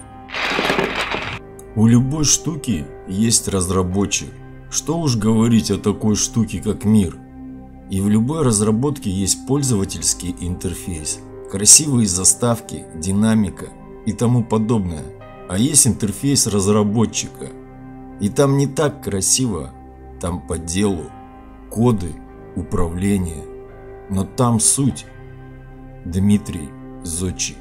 У любой штуки есть разработчик. Что уж говорить о такой штуке, как мир. И в любой разработке есть пользовательский интерфейс, красивые заставки, динамика и тому подобное. А есть интерфейс разработчика. И там не так красиво, там по делу, коды, управление. Но там суть. Дмитрий Зодчий.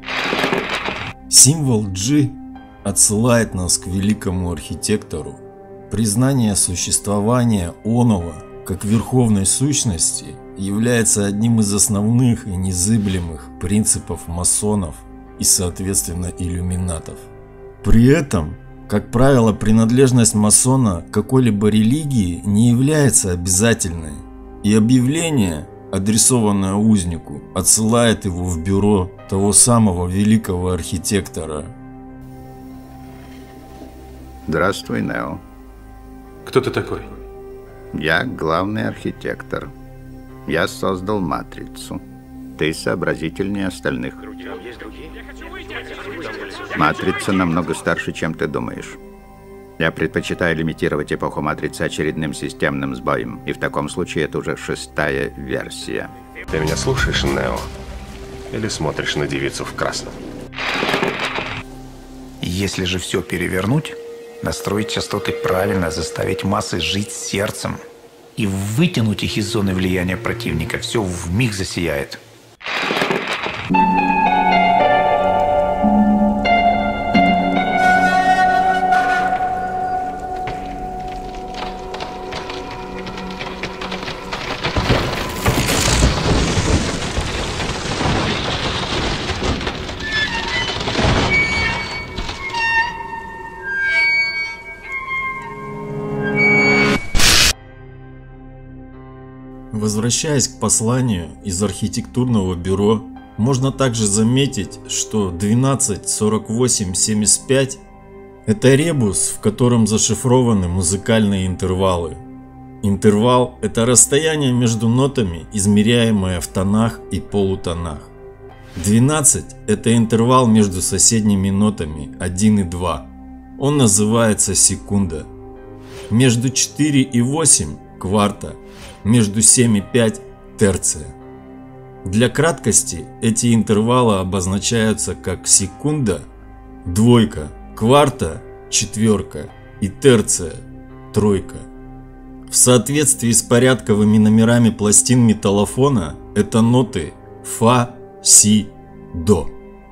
Символ G отсылает нас к великому архитектору. Признание существования оного как верховной сущности является одним из основных и незыблемых принципов масонов и, соответственно, иллюминатов. При этом, как правило, принадлежность масона к какой-либо религии не является обязательной, и объявление, адресованное узнику, отсылает его в бюро того самого великого архитектора. Здравствуй, Нео. Кто ты такой? Я главный архитектор. Я создал матрицу. Ты сообразительнее остальных. Матрица намного старше, чем ты думаешь. Я предпочитаю лимитировать эпоху матрицы очередным системным сбоем. И в таком случае это уже шестая версия. Ты меня слушаешь, Нео? Или смотришь на девицу в красном? Если же все перевернуть, настроить частоты правильно, заставить массы жить сердцем и вытянуть их из зоны влияния противника, все вмиг засияет. Возвращаясь к посланию из архитектурного бюро, можно также заметить, что двенадцать сорок восемь семьдесят пять – это ребус, в котором зашифрованы музыкальные интервалы. Интервал – это расстояние между нотами, измеряемое в тонах и полутонах. двенадцать – это интервал между соседними нотами один и два. Он называется секунда. Между четыре и восемь – кварта. Между семь и пять – терция. Для краткости эти интервалы обозначаются как секунда, двойка, кварта, четверка и терция, тройка. В соответствии с порядковыми номерами пластин металлофона это ноты фа, си, до.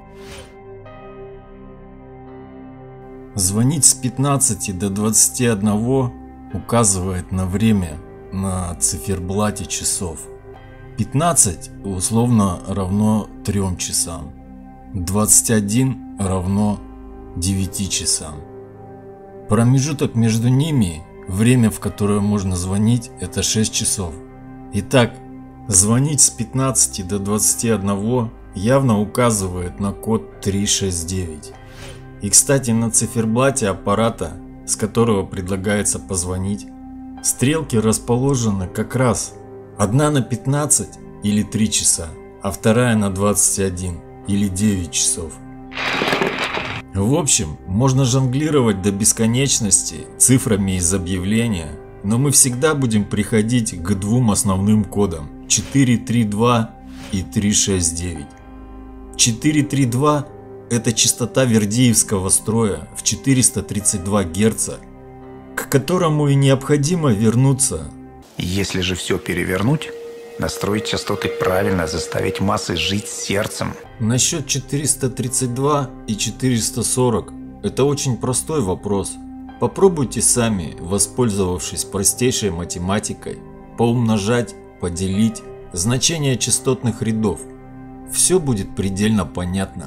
Звонить с пятнадцати до двадцати одного указывает на время на циферблате часов. пятнадцать условно равно трем часам. двадцать один равно девяти часам. Промежуток между ними, время, в которое можно звонить, это шесть часов. Итак, звонить с пятнадцати до двадцати одного явно указывает на код триста шестьдесят девять. И, кстати, на циферблате аппарата, с которого предлагается позвонить, стрелки расположены как раз одна на пятнадцать или три часа, а вторая на двадцать один или девять часов. В общем, можно жонглировать до бесконечности цифрами из объявления, но мы всегда будем приходить к двум основным кодам четыре три два и три шесть девять. четыре три два – это частота вердиевского строя в четыреста тридцать два герца, к которому и необходимо вернуться. Если же все перевернуть, Настроить частоты правильно, заставить массы жить сердцем. Насчет четыреста тридцать два и четыреста сорок – это очень простой вопрос. Попробуйте сами, воспользовавшись простейшей математикой, поумножать, поделить значения частотных рядов. Все будет предельно понятно.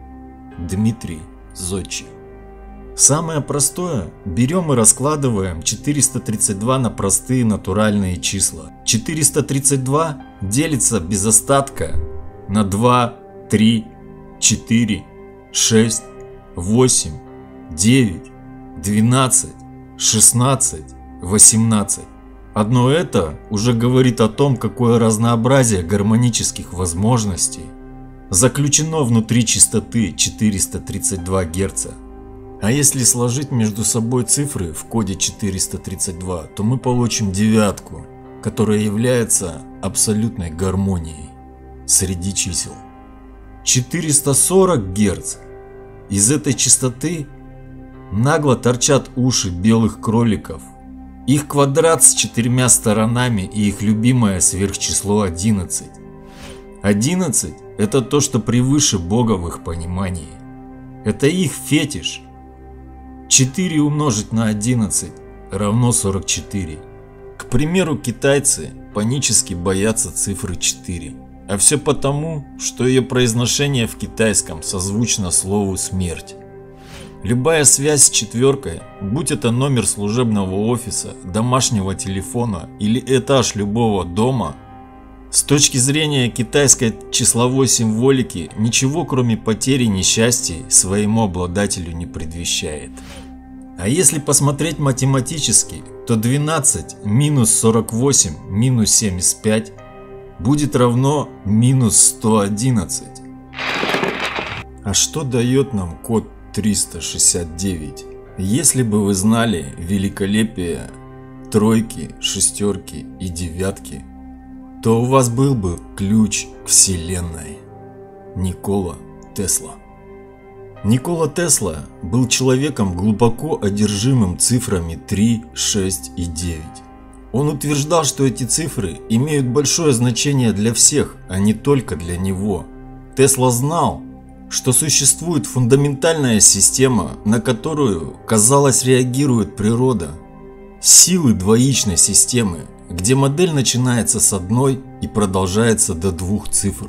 Дмитрий Зодчий. Самое простое – берем и раскладываем четыреста тридцать два на простые натуральные числа. четыреста тридцать два делится без остатка на два, три, четыре, шесть, восемь, девять, двенадцать, шестнадцать, восемнадцать. Одно это уже говорит о том, какое разнообразие гармонических возможностей заключено внутри частоты четыреста тридцать два Герца. А если сложить между собой цифры в коде четыреста тридцать два, то мы получим девятку, которая является абсолютной гармонией среди чисел. четыреста сорок Герц. Из этой частоты нагло торчат уши белых кроликов. Их квадрат с четырьмя сторонами и их любимое сверхчисло одиннадцать. одиннадцать – это то, что превыше Бога в их понимании. Это их фетиш. четыре умножить на одиннадцать равно сорок четыре. К примеру, китайцы панически боятся цифры четыре. А все потому, что ее произношение в китайском созвучно слову «смерть». Любая связь с четверкой, будь это номер служебного офиса, домашнего телефона или этаж любого дома, с точки зрения китайской числовой символики ничего кроме потери несчастий своему обладателю не предвещает. А если посмотреть математически, то двенадцать минус сорок восемь минус семьдесят пять будет равно минус сто одиннадцать. А что дает нам код триста шестьдесят девять? Если бы вы знали великолепие тройки, шестерки и девятки, то у вас был бы ключ к Вселенной. Никола Тесла. Никола Тесла был человеком глубоко одержимым цифрами три, шесть и девять. Он утверждал, что эти цифры имеют большое значение для всех, а не только для него. Тесла знал, что существует фундаментальная система, на которую, казалось, реагирует природа. Силы двоичной системы, где модель начинается с одной и продолжается до двух цифр.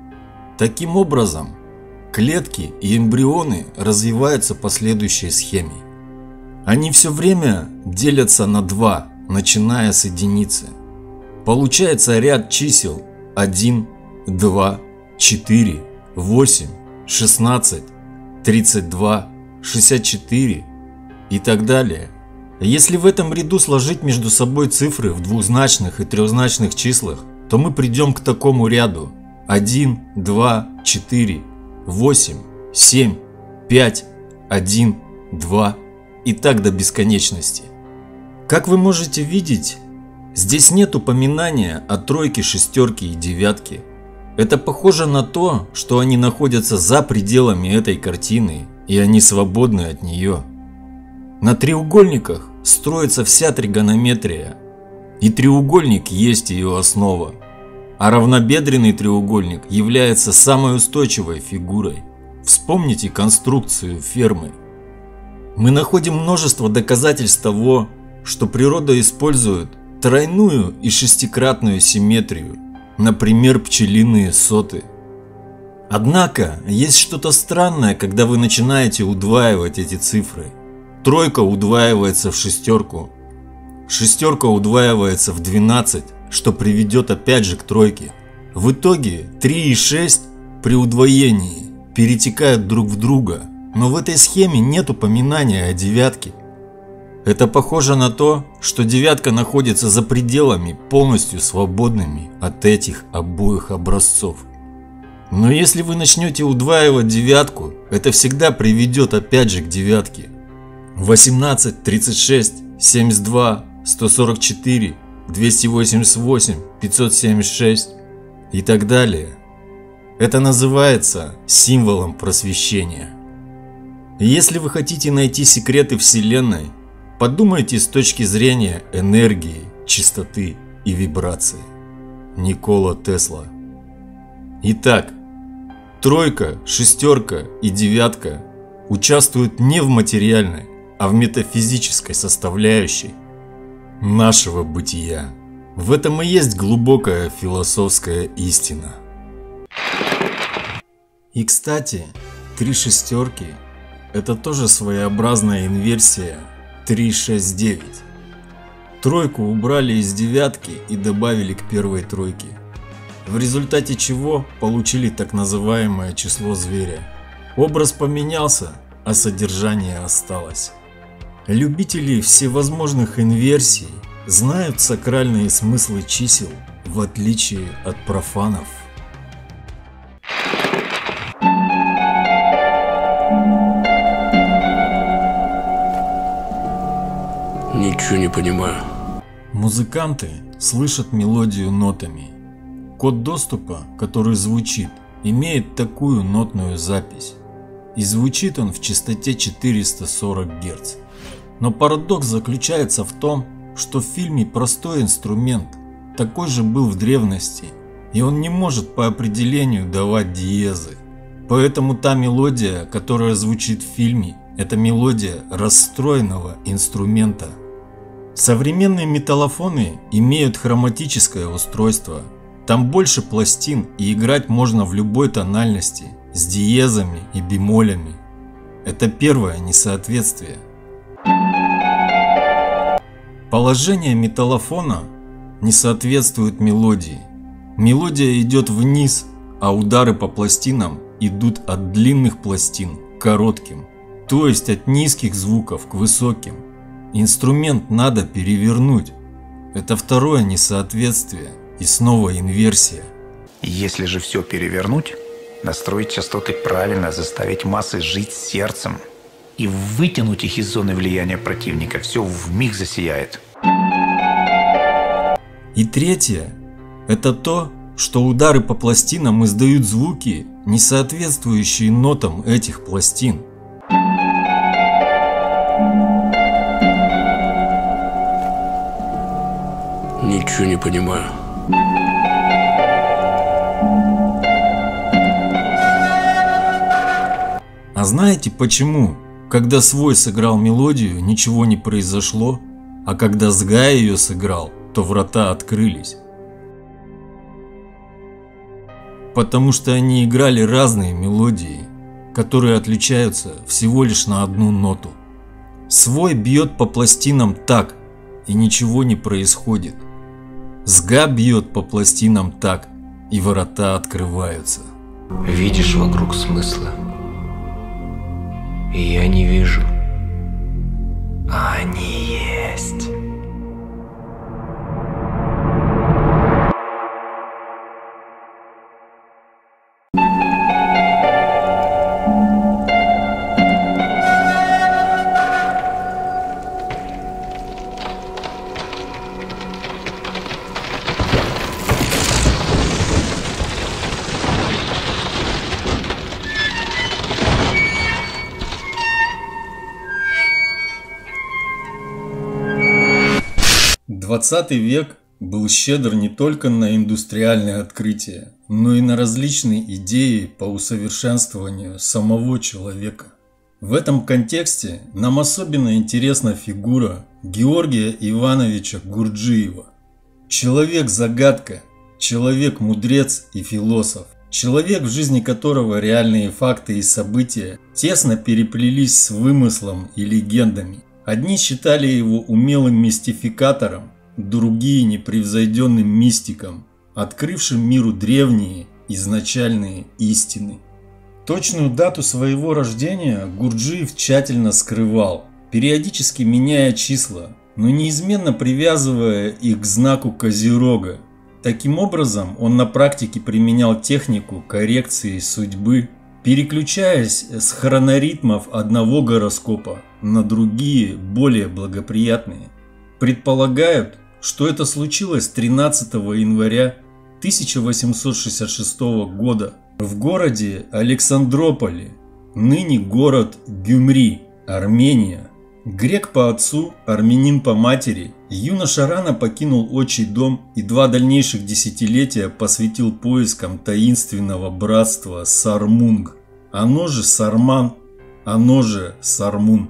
Таким образом, клетки и эмбрионы развиваются по следующей схеме. Они все время делятся на два, начиная с единицы. Получается ряд чисел один, два, четыре, восемь, шестнадцать, тридцать два, шестьдесят четыре и так далее. Если в этом ряду сложить между собой цифры в двузначных и трехзначных числах, то мы придем к такому ряду: один, два, четыре, восемь, семь, пять, один, два и так до бесконечности. Как вы можете видеть, здесь нет упоминания о тройке, шестерке и девятке. Это похоже на то, что они находятся за пределами этой картины, и они свободны от нее. На треугольниках строится вся тригонометрия, и треугольник есть ее основа. А равнобедренный треугольник является самой устойчивой фигурой. Вспомните конструкцию фермы. Мы находим множество доказательств того, что природа использует тройную и шестикратную симметрию, например, пчелиные соты. Однако, есть что-то странное, когда вы начинаете удваивать эти цифры. Тройка удваивается в шестерку, шестерка удваивается в двенадцать, что приведет опять же к тройке. В итоге три и шесть при удвоении перетекают друг в друга, но в этой схеме нет упоминания о девятке. Это похоже на то, что девятка находится за пределами, полностью свободными от этих обоих образцов. Но если вы начнете удваивать девятку, это всегда приведет опять же к девятке. восемнадцать, тридцать шесть, семьдесят два, сто сорок четыре, двести восемьдесят восемь, пятьсот семьдесят шесть и так далее. Это называется символом просвещения. Если вы хотите найти секреты Вселенной, подумайте с точки зрения энергии, чистоты и вибрации. Никола Тесла. Итак, тройка, шестерка и девятка участвуют не в материальной, а в метафизической составляющей нашего бытия. В этом и есть глубокая философская истина. И, кстати, три шестерки – это тоже своеобразная инверсия три шесть девять. Тройку убрали из девятки и добавили к первой тройке, в результате чего получили так называемое число зверя. Образ поменялся, а содержание осталось. Любители всевозможных инверсий знают сакральные смыслы чисел, в отличие от профанов. Ничего не понимаю. Музыканты слышат мелодию нотами. Код доступа, который звучит, имеет такую нотную запись. И звучит он в частоте четыреста сорок герц. Но парадокс заключается в том, что в фильме простой инструмент такой же был в древности, и он не может по определению давать диезы. Поэтому та мелодия, которая звучит в фильме, это мелодия расстроенного инструмента. Современные металлофоны имеют хроматическое устройство. Там больше пластин, и играть можно в любой тональности, с диезами и бемолями. Это первое несоответствие. Положение металлофона не соответствует мелодии. Мелодия идет вниз, а удары по пластинам идут от длинных пластин к коротким, то есть от низких звуков к высоким. Инструмент надо перевернуть. Это второе несоответствие и снова инверсия. Если же все перевернуть, настроить частоты правильно, заставить массы жить сердцем и вытянуть их из зоны влияния противника, все вмиг засияет. И третье – это то, что удары по пластинам издают звуки, не соответствующие нотам этих пластин. Ничего не понимаю. А знаете почему, когда свой сыграл мелодию, ничего не произошло, а когда Сгай ее сыграл, то врата открылись? Потому что они играли разные мелодии, которые отличаются всего лишь на одну ноту. Свой бьет по пластинам так, и ничего не происходит. Сга бьет по пластинам так, и врата открываются. Видишь вокруг смысла? И я не вижу. А они есть. двадцатый век был щедр не только на индустриальные открытия, но и на различные идеи по усовершенствованию самого человека. В этом контексте нам особенно интересна фигура Георгия Ивановича Гурджиева. Человек-загадка, человек-мудрец и философ. Человек, в жизни которого реальные факты и события тесно переплелись с вымыслом и легендами. Одни считали его умелым мистификатором, другие непревзойденным мистиком, открывшим миру древние изначальные истины. Точную дату своего рождения Гурджиев тщательно скрывал, периодически меняя числа, но неизменно привязывая их к знаку Козерога. Таким образом, он на практике применял технику коррекции судьбы, переключаясь с хроноритмов одного гороскопа на другие, более благоприятные. Предполагают, что это случилось тринадцатого января тысяча восемьсот шестьдесят шестого года в городе Александрополе, ныне город Гюмри, Армения. Грек по отцу, армянин по матери, Юноша рано покинул отчий дом и два дальнейших десятилетия посвятил поискам таинственного братства Сармунг, оно же Сарман, оно же Сармун.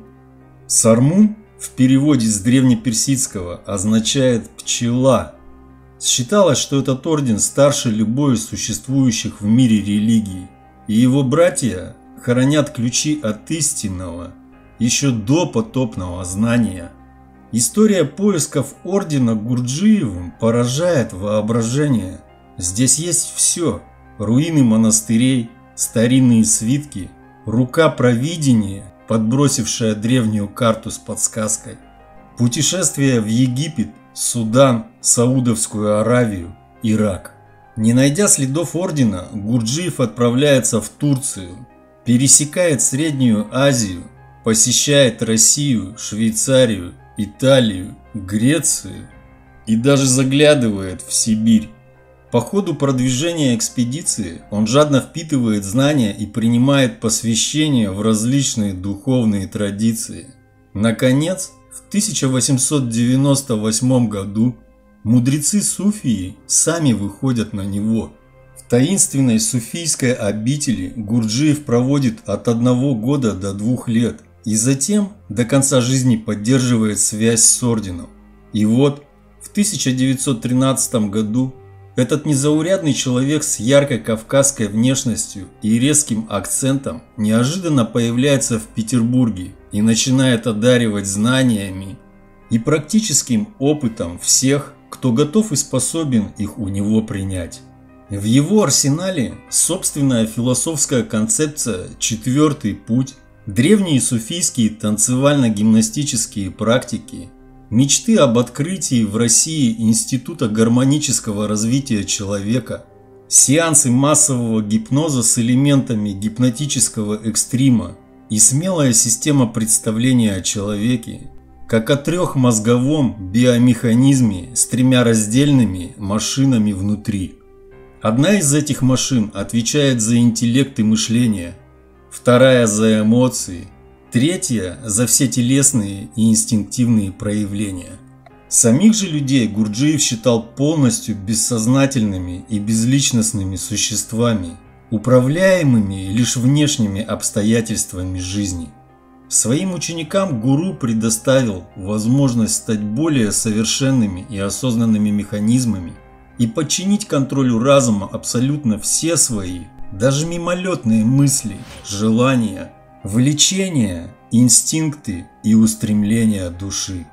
Сармун в переводе с древнеперсидского означает «пчела». Считалось, что этот орден старше любой из существующих в мире религий, и его братья хранят ключи от истинного еще до потопного знания. История поисков ордена Гурджиевым поражает воображение. Здесь есть все: руины монастырей, старинные свитки, рука провидения, подбросившая древнюю карту с подсказкой, путешествия в Египет, Судан, Саудовскую Аравию, Ирак. Не найдя следов ордена, Гурджиев отправляется в Турцию, пересекает Среднюю Азию, посещает Россию, Швейцарию, Италию, Грецию и даже заглядывает в Сибирь. По ходу продвижения экспедиции он жадно впитывает знания и принимает посвящение в различные духовные традиции. Наконец, в тысяча восемьсот девяносто восьмом году мудрецы суфии сами выходят на него. В таинственной суфийской обители Гурджиев проводит от одного года до двух лет и затем до конца жизни поддерживает связь с орденом. И вот в тысяча девятьсот тринадцатом году этот незаурядный человек с яркой кавказской внешностью и резким акцентом неожиданно появляется в Петербурге и начинает одаривать знаниями и практическим опытом всех, кто готов и способен их у него принять. В его арсенале собственная философская концепция «Четвертый путь», древние суфийские танцевально-гимнастические практики, мечты об открытии в России Института гармонического развития человека, сеансы массового гипноза с элементами гипнотического экстрима и смелая система представления о человеке, как о трехмозговом биомеханизме с тремя раздельными машинами внутри. Одна из этих машин отвечает за интеллект и мышление, вторая за эмоции, третья за все телесные и инстинктивные проявления. Самих же людей Гурджиев считал полностью бессознательными и безличностными существами, управляемыми лишь внешними обстоятельствами жизни. Своим ученикам гуру предоставил возможность стать более совершенными и осознанными механизмами и подчинить контролю разума абсолютно все свои, даже мимолетные мысли, желания, влечения, инстинкты и устремления души.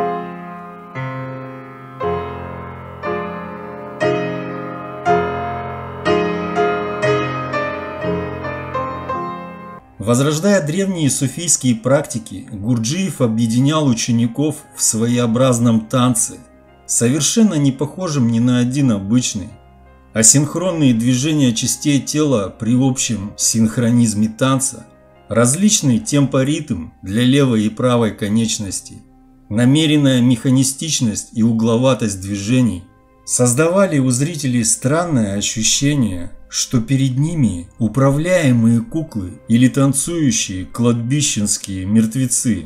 Возрождая древние суфийские практики, Гурджиев объединял учеников в своеобразном танце, совершенно не похожем ни на один обычный. Асинхронные движения частей тела при общем синхронизме танца, различный темпоритм для левой и правой конечностей, намеренная механистичность и угловатость движений создавали у зрителей странное ощущение, что перед ними управляемые куклы или танцующие кладбищенские мертвецы.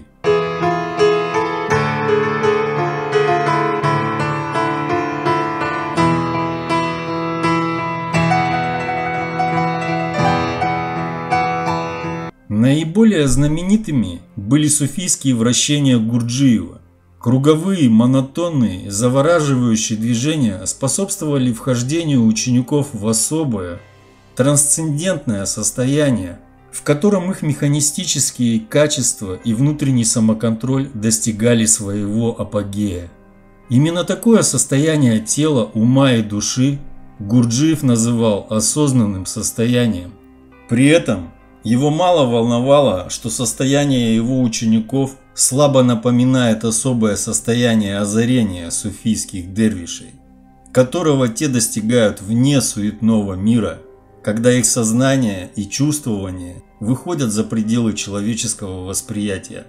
Наиболее знаменитыми были суфийские вращения Гурджиева. Круговые, монотонные, завораживающие движения способствовали вхождению учеников в особое, трансцендентное состояние, в котором их механистические качества и внутренний самоконтроль достигали своего апогея. Именно такое состояние тела, ума и души Гурджиев называл осознанным состоянием. При этом его мало волновало, что состояние его учеников слабо напоминает особое состояние озарения суфийских дервишей, которого те достигают вне суетного мира, когда их сознание и чувствование выходят за пределы человеческого восприятия.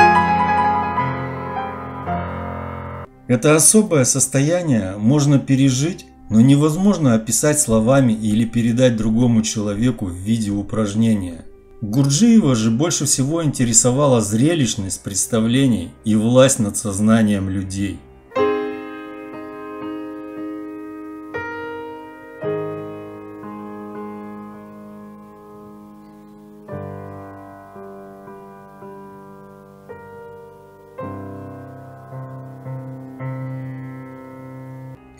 Это особое состояние можно пережить, но невозможно описать словами или передать другому человеку в виде упражнения. Гурджиева же больше всего интересовала зрелищность представлений и власть над сознанием людей.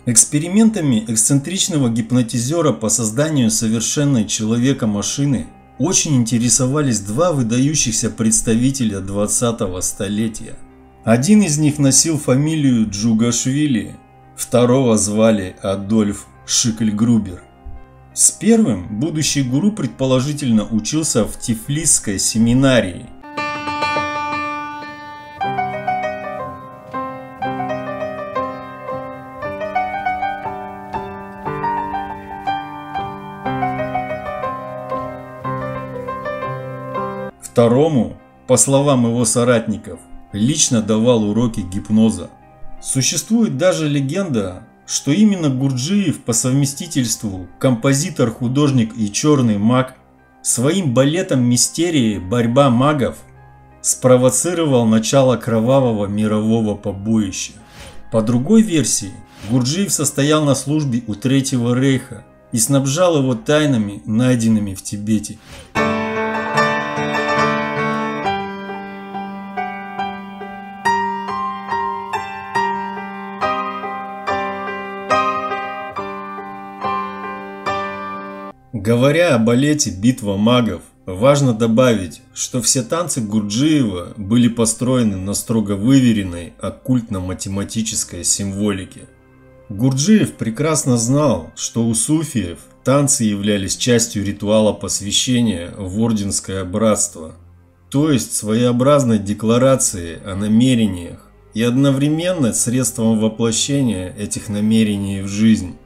Экспериментами эксцентричного гипнотизера по созданию совершенной человека-машины очень интересовались два выдающихся представителя двадцатого столетия. Один из них носил фамилию Джугашвили, второго звали Адольф Шикльгрубер. С первым будущий гуру предположительно учился в Тифлисской семинарии. Второму, по словам его соратников, лично давал уроки гипноза. Существует даже легенда, что именно Гурджиев по совместительству композитор, художник и черный маг своим балетом мистерии «Борьба магов» спровоцировал начало кровавого мирового побоища. По другой версии, Гурджиев состоял на службе у Третьего Рейха и снабжал его тайнами, найденными в Тибете. Говоря о балете «Битва магов», важно добавить, что все танцы Гурджиева были построены на строго выверенной оккультно-математической символике. Гурджиев прекрасно знал, что у суфиев танцы являлись частью ритуала посвящения в орденское братство, то есть своеобразной декларацией о намерениях и одновременно средством воплощения этих намерений в жизнь.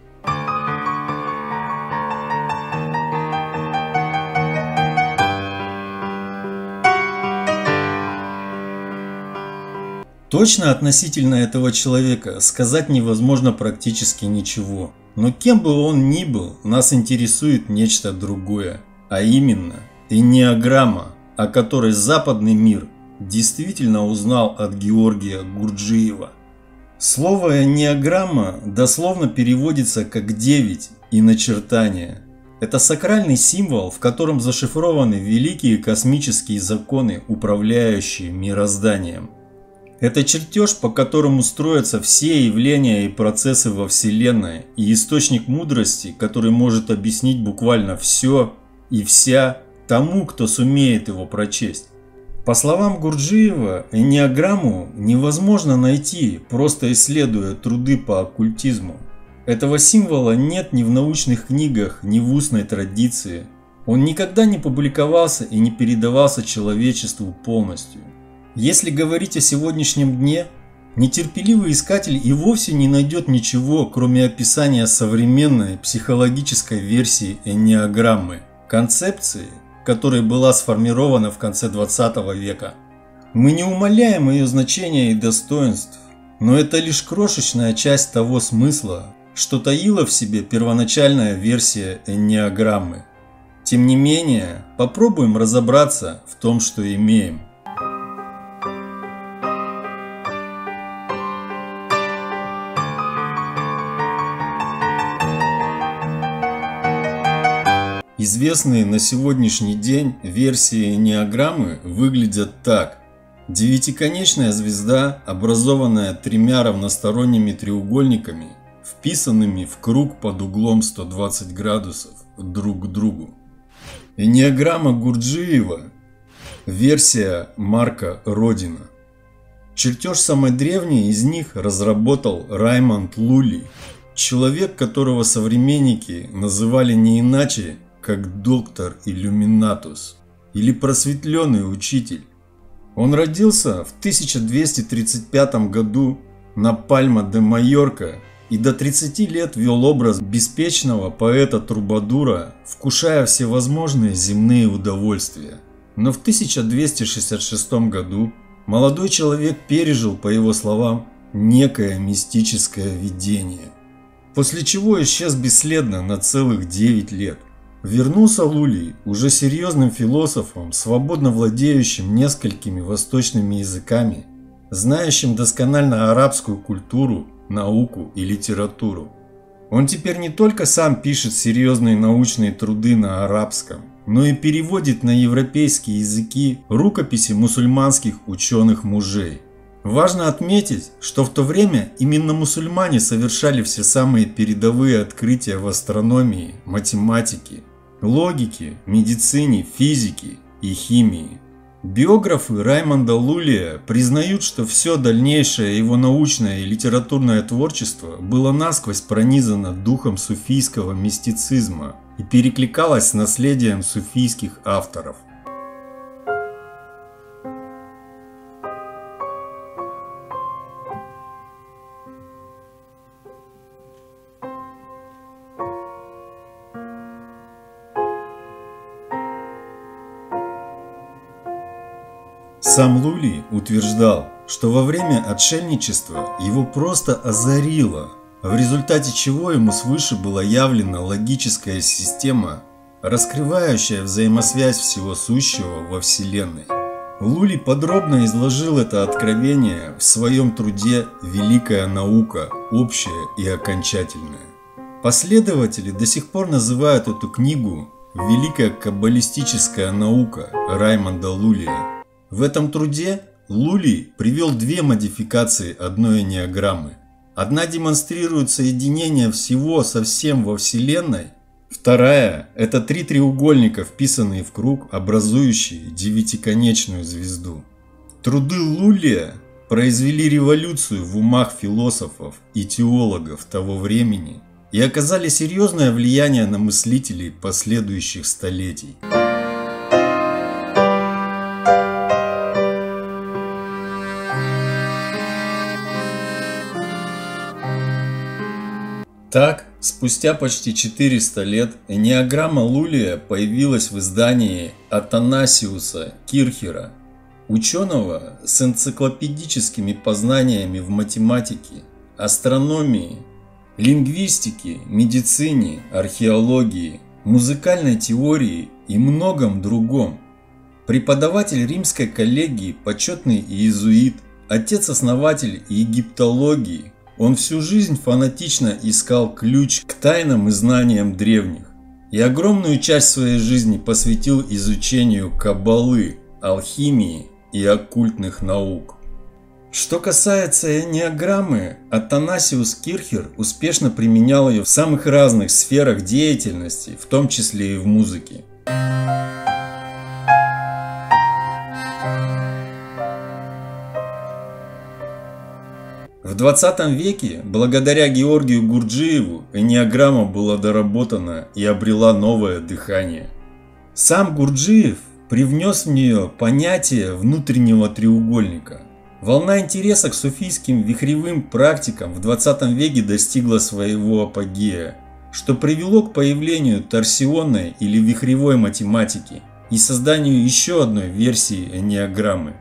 Точно относительно этого человека сказать невозможно практически ничего. Но кем бы он ни был, нас интересует нечто другое. А именно, эннеограмма, о которой западный мир действительно узнал от Георгия Гурджиева. Слово эннеограмма дословно переводится как девять и начертание. Это сакральный символ, в котором зашифрованы великие космические законы, управляющие мирозданием. Это чертеж, по которому строятся все явления и процессы во Вселенной, и источник мудрости, который может объяснить буквально все и вся тому, кто сумеет его прочесть. По словам Гурджиева, эннеограмму невозможно найти, просто исследуя труды по оккультизму. Этого символа нет ни в научных книгах, ни в устной традиции. Он никогда не публиковался и не передавался человечеству полностью. Если говорить о сегодняшнем дне, нетерпеливый искатель и вовсе не найдет ничего, кроме описания современной психологической версии эннеограммы, концепции, которая была сформирована в конце двадцатого века. Мы не умаляем ее значения и достоинств, но это лишь крошечная часть того смысла, что таила в себе первоначальная версия эннеограммы. Тем не менее, попробуем разобраться в том, что имеем. Известные на сегодняшний день версии эннеограммы выглядят так. Девятиконечная звезда, образованная тремя равносторонними треугольниками, вписанными в круг под углом сто двадцать градусов друг к другу. Эннеограмма Гурджиева – версия Марка Родина. Чертеж самой древней из них разработал Раймонд Лулли, человек, которого современники называли не иначе, как доктор Иллюминатус или просветленный учитель. Он родился в тысяча двести тридцать пятом году на Пальма-де-Майорка и до тридцати лет вел образ беспечного поэта-трубадура, вкушая всевозможные земные удовольствия. Но в тысяча двести шестьдесят шестом году молодой человек пережил, по его словам, некое мистическое видение, после чего исчез бесследно на целых девять лет. Вернулся Лулли уже серьезным философом, свободно владеющим несколькими восточными языками, знающим досконально арабскую культуру, науку и литературу. Он теперь не только сам пишет серьезные научные труды на арабском, но и переводит на европейские языки рукописи мусульманских ученых-мужей. Важно отметить, что в то время именно мусульмане совершали все самые передовые открытия в астрономии, математике, логике, медицине, физике и химии. Биографы Раймонда Луллия признают, что все дальнейшее его научное и литературное творчество было насквозь пронизано духом суфийского мистицизма и перекликалось с наследием суфийских авторов. Сам Лулли утверждал, что во время отшельничества его просто озарило, в результате чего ему свыше была явлена логическая система, раскрывающая взаимосвязь всего сущего во Вселенной. Лулли подробно изложил это откровение в своем труде «Великая наука. Общая и окончательная». Последователи до сих пор называют эту книгу «Великая каббалистическая наука» Раймонда Луллия. В этом труде Лулли привел две модификации одной энеограммы. Одна демонстрирует соединение всего со всем во Вселенной, вторая – это три треугольника, вписанные в круг, образующие девятиконечную звезду. Труды Луллия произвели революцию в умах философов и теологов того времени и оказали серьезное влияние на мыслителей последующих столетий. Так, спустя почти четыреста лет энеограмма Луллия появилась в издании Атанасиуса Кирхера, ученого с энциклопедическими познаниями в математике, астрономии, лингвистике, медицине, археологии, музыкальной теории и многом другом. Преподаватель римской коллегии, почетный иезуит, отец-основатель египтологии. Он всю жизнь фанатично искал ключ к тайнам и знаниям древних и огромную часть своей жизни посвятил изучению каббалы, алхимии и оккультных наук. Что касается энеограммы, Атанасиус Кирхер успешно применял ее в самых разных сферах деятельности, в том числе и в музыке. В двадцатом веке, благодаря Георгию Гурджиеву, энеограмма была доработана и обрела новое дыхание. Сам Гурджиев привнес в нее понятие внутреннего треугольника. Волна интереса к суфийским вихревым практикам в двадцатом веке достигла своего апогея, что привело к появлению торсионной или вихревой математики и созданию еще одной версии энеограммы.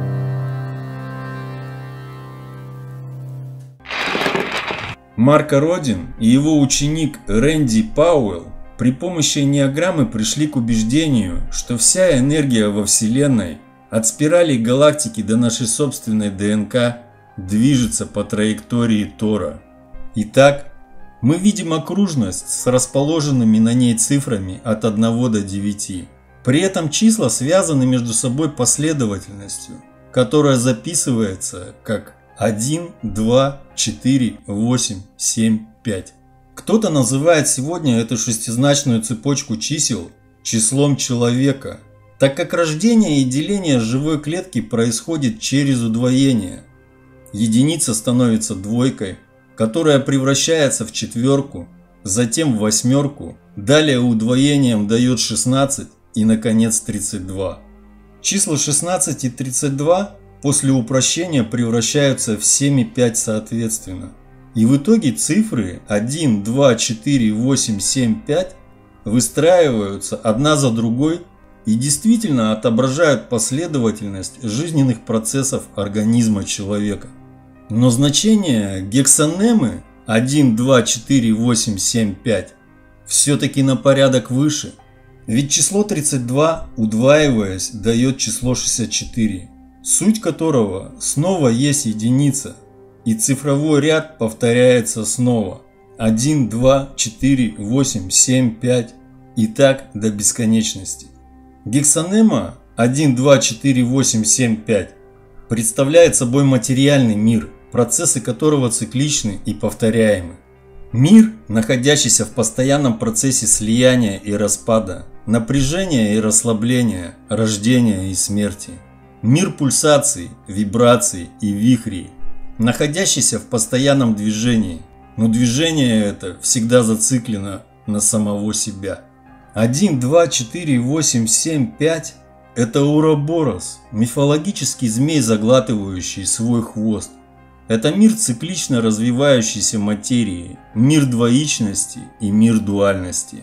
Марко Родин и его ученик Рэнди Пауэлл при помощи энеограммы пришли к убеждению, что вся энергия во Вселенной, от спирали галактики до нашей собственной ДНК, движется по траектории Тора. Итак, мы видим окружность с расположенными на ней цифрами от одного до девяти. При этом числа связаны между собой последовательностью, которая записывается как один, два, четыре, восемь, семь, пять. Кто-то называет сегодня эту шестизначную цепочку чисел числом человека, так как рождение и деление живой клетки происходит через удвоение. Единица становится двойкой, которая превращается в четверку, затем в восьмерку, далее удвоением дает шестнадцать и, наконец, тридцать два. Числа шестнадцать и тридцать два после упрощения превращаются в семь и пять соответственно. И в итоге цифры один, два, четыре, восемь, семь, пять выстраиваются одна за другой и действительно отображают последовательность жизненных процессов организма человека. Но значение гексанемы один, два, четыре, восемь, семь, пять все-таки на порядок выше, ведь число тридцать два, удваиваясь, дает число шестьдесят четыре. Суть которого снова есть единица, и цифровой ряд повторяется снова один, два, четыре, восемь, семь, пять и так до бесконечности. Гексанема один, два, четыре, восемь, семь, пять представляет собой материальный мир, процессы которого цикличны и повторяемы. Мир, находящийся в постоянном процессе слияния и распада, напряжения и расслабления, рождения и смерти. Мир пульсаций, вибраций и вихрей, находящийся в постоянном движении, но движение это всегда зациклено на самого себя. один, два, четыре, восемь, семь, пять – это Уроборос, мифологический змей, заглатывающий свой хвост. Это мир циклично развивающейся материи, мир двоичности и мир дуальности.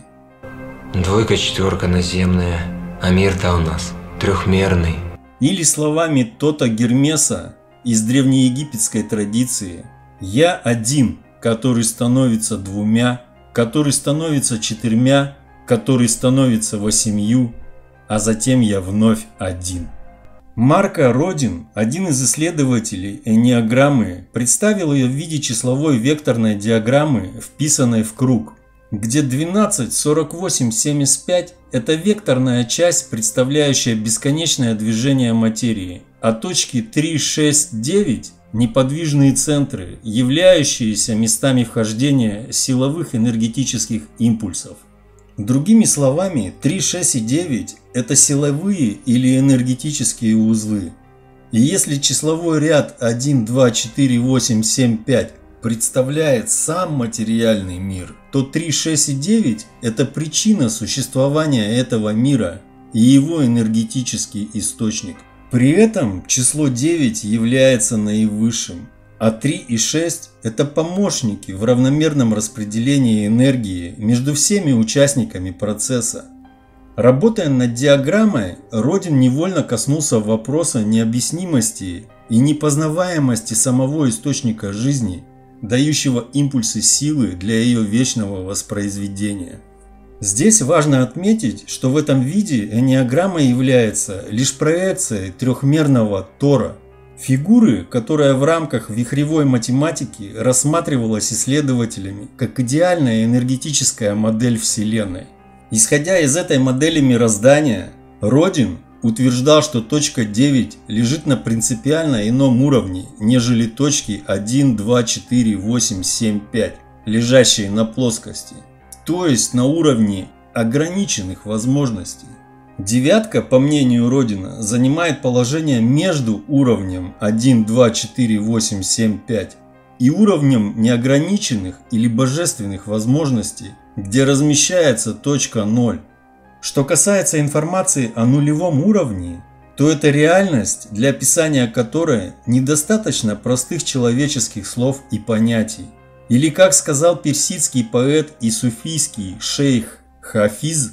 Двойка, четверка наземная, а мир-то у нас трехмерный. Или словами Тота Гермеса из древнеегипетской традиции: «Я один, который становится двумя, который становится четырьмя, который становится восемью, а затем я вновь один». Марко Родин, один из исследователей эннеаграммы, представил ее в виде числовой векторной диаграммы, вписанной в круг, где двенадцать, сорок восемь, семьдесят пять – это векторная часть, представляющая бесконечное движение материи, а точки три, шесть, девять – неподвижные центры, являющиеся местами вхождения силовых энергетических импульсов. Другими словами, три, шесть и девять – это силовые или энергетические узлы. И если числовой ряд один, два, четыре, восемь, семь, пять представляет сам материальный мир, то три, шесть и девять – это причина существования этого мира и его энергетический источник. При этом число девять является наивысшим, а три и шесть – это помощники в равномерном распределении энергии между всеми участниками процесса. Работая над диаграммой, Родин невольно коснулся вопроса необъяснимости и непознаваемости самого источника жизни, дающего импульсы силы для ее вечного воспроизведения. Здесь важно отметить, что в этом виде эннеаграмма является лишь проекцией трехмерного Тора, фигуры, которая в рамках вихревой математики рассматривалась исследователями как идеальная энергетическая модель Вселенной. Исходя из этой модели мироздания, Родин утверждал, что точка девять лежит на принципиально ином уровне, нежели точки один, два, четыре, восемь, семь, пять, лежащие на плоскости, то есть на уровне ограниченных возможностей. Девятка, по мнению Родина, занимает положение между уровнем один, два, четыре, восемь, семь, пять и уровнем неограниченных или божественных возможностей, где размещается точка ноль. Что касается информации о нулевом уровне, то это реальность, для описания которой недостаточно простых человеческих слов и понятий. Или, как сказал персидский поэт и суфийский шейх Хафиз,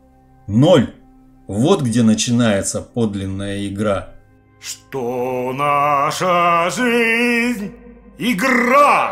ноль. Вот где начинается подлинная игра. Что наша жизнь – игра!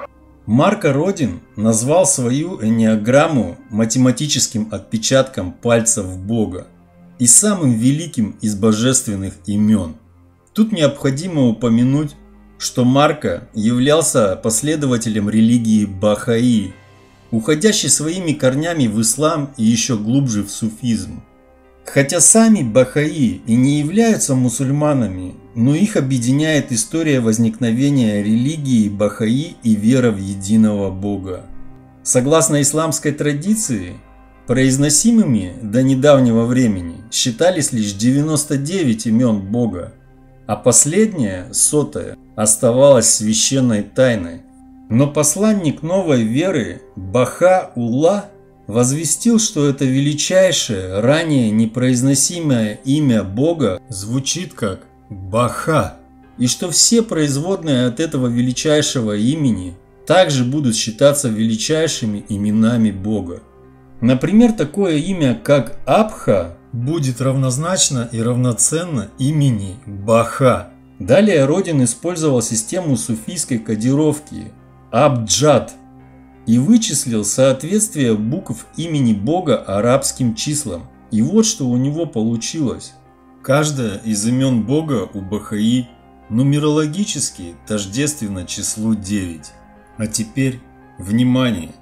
Марко Родин назвал свою эннеаграмму математическим отпечатком пальцев Бога и самым великим из божественных имен. Тут необходимо упомянуть, что Марко являлся последователем религии Бахаи, уходящей своими корнями в ислам и еще глубже в суфизм. Хотя сами Бахаи и не являются мусульманами, но их объединяет история возникновения религии Бахаи и вера в единого Бога. Согласно исламской традиции, произносимыми до недавнего времени считались лишь девяносто девять имен Бога, а последняя, сотая, оставалась священной тайной. Но посланник новой веры Баха-Уллах возвестил, что это величайшее, ранее непроизносимое имя Бога звучит как Баха, и что все производные от этого величайшего имени также будут считаться величайшими именами Бога. Например, такое имя, как Абха, будет равнозначно и равноценно имени Баха. Далее Родин использовал систему суфийской кодировки Абджад и вычислил соответствие букв имени Бога арабским числам. И вот что у него получилось. Каждое из имен Бога у Бахаи нумерологически тождественно числу девять. А теперь, внимание,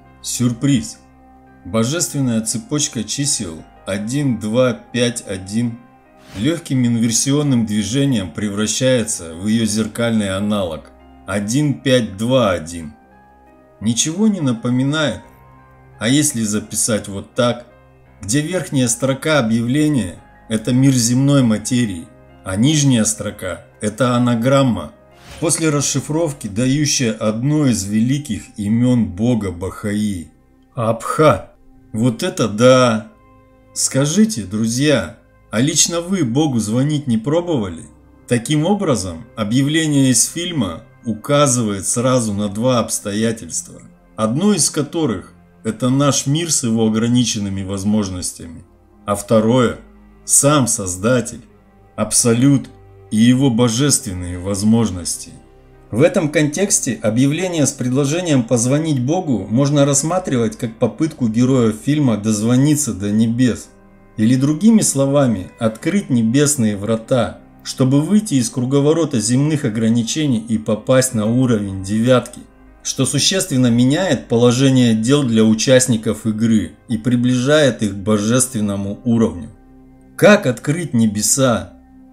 сюрприз. Божественная цепочка чисел один, два, пять, один легким инверсионным движением превращается в ее зеркальный аналог один пять два один. Ничего не напоминает? А если записать вот так, где верхняя строка объявления – это мир земной материи, а нижняя строка – это анаграмма, после расшифровки дающая одно из великих имен бога Бахаи – Абха. Вот это да! Скажите, друзья, а лично вы Богу звонить не пробовали? Таким образом, объявление из фильма указывает сразу на два обстоятельства, одно из которых – это наш мир с его ограниченными возможностями, а второе – сам Создатель, Абсолют и его божественные возможности. В этом контексте объявление с предложением позвонить Богу можно рассматривать как попытку героев фильма дозвониться до небес, или другими словами, открыть небесные врата, чтобы выйти из круговорота земных ограничений и попасть на уровень девятки, что существенно меняет положение дел для участников игры и приближает их к божественному уровню. Как открыть небеса?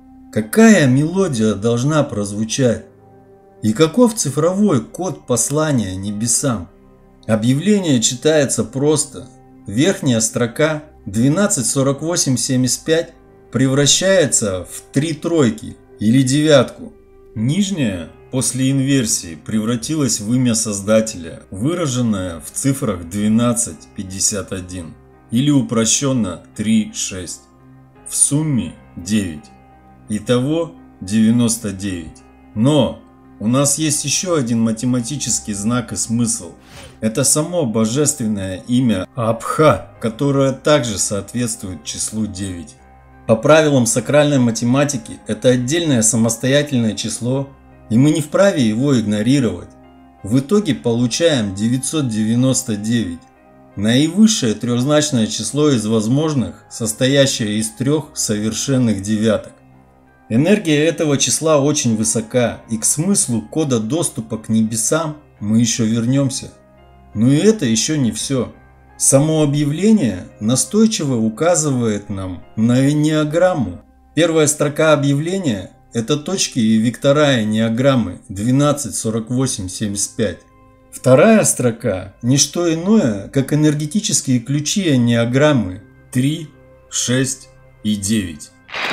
Какая мелодия должна прозвучать? И каков цифровой код послания небесам? Объявление читается просто. Верхняя строка двенадцать сорок восемь семьдесят пять превращается в три тройки или девятку. Нижняя после инверсии превратилась в имя Создателя, выраженное в цифрах двенадцать пятьдесят один или упрощенно три шесть. В сумме девять. Итого девяносто девять. Но у нас есть еще один математический знак и смысл. Это само божественное имя Абха, которое также соответствует числу девять. По правилам сакральной математики это отдельное самостоятельное число, и мы не вправе его игнорировать. В итоге получаем девятьсот девяносто девять. Наивысшее трехзначное число из возможных, состоящее из трех совершенных девяток. Энергия этого числа очень высока, и к смыслу кода доступа к небесам мы еще вернемся. Но и это еще не все. Само объявление настойчиво указывает нам на энеаграмму. Первая строка объявления – это точки и вектора энеаграммы двенадцать сорок восемь семьдесят пять. Вторая строка – не что иное, как энергетические ключи энеаграммы три, шесть и девять.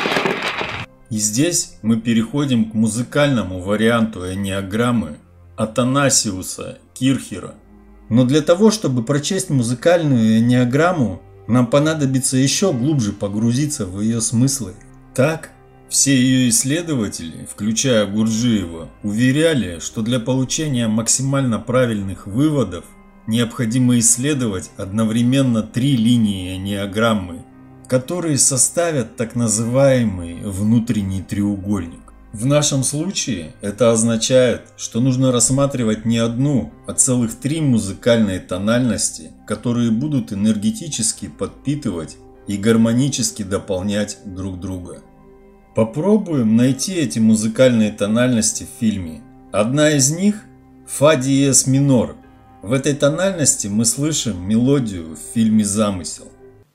И здесь мы переходим к музыкальному варианту энеаграммы Атанасиуса Кирхера. Но для того, чтобы прочесть музыкальную энеаграмму, нам понадобится еще глубже погрузиться в ее смыслы. Так, все ее исследователи, включая Гурджиева, уверяли, что для получения максимально правильных выводов необходимо исследовать одновременно три линии энеаграммы, которые составят так называемый внутренний треугольник. В нашем случае это означает, что нужно рассматривать не одну, а целых три музыкальные тональности, которые будут энергетически подпитывать и гармонически дополнять друг друга. Попробуем найти эти музыкальные тональности в фильме. Одна из них – фа диез минор. В этой тональности мы слышим мелодию в фильме «Замысел».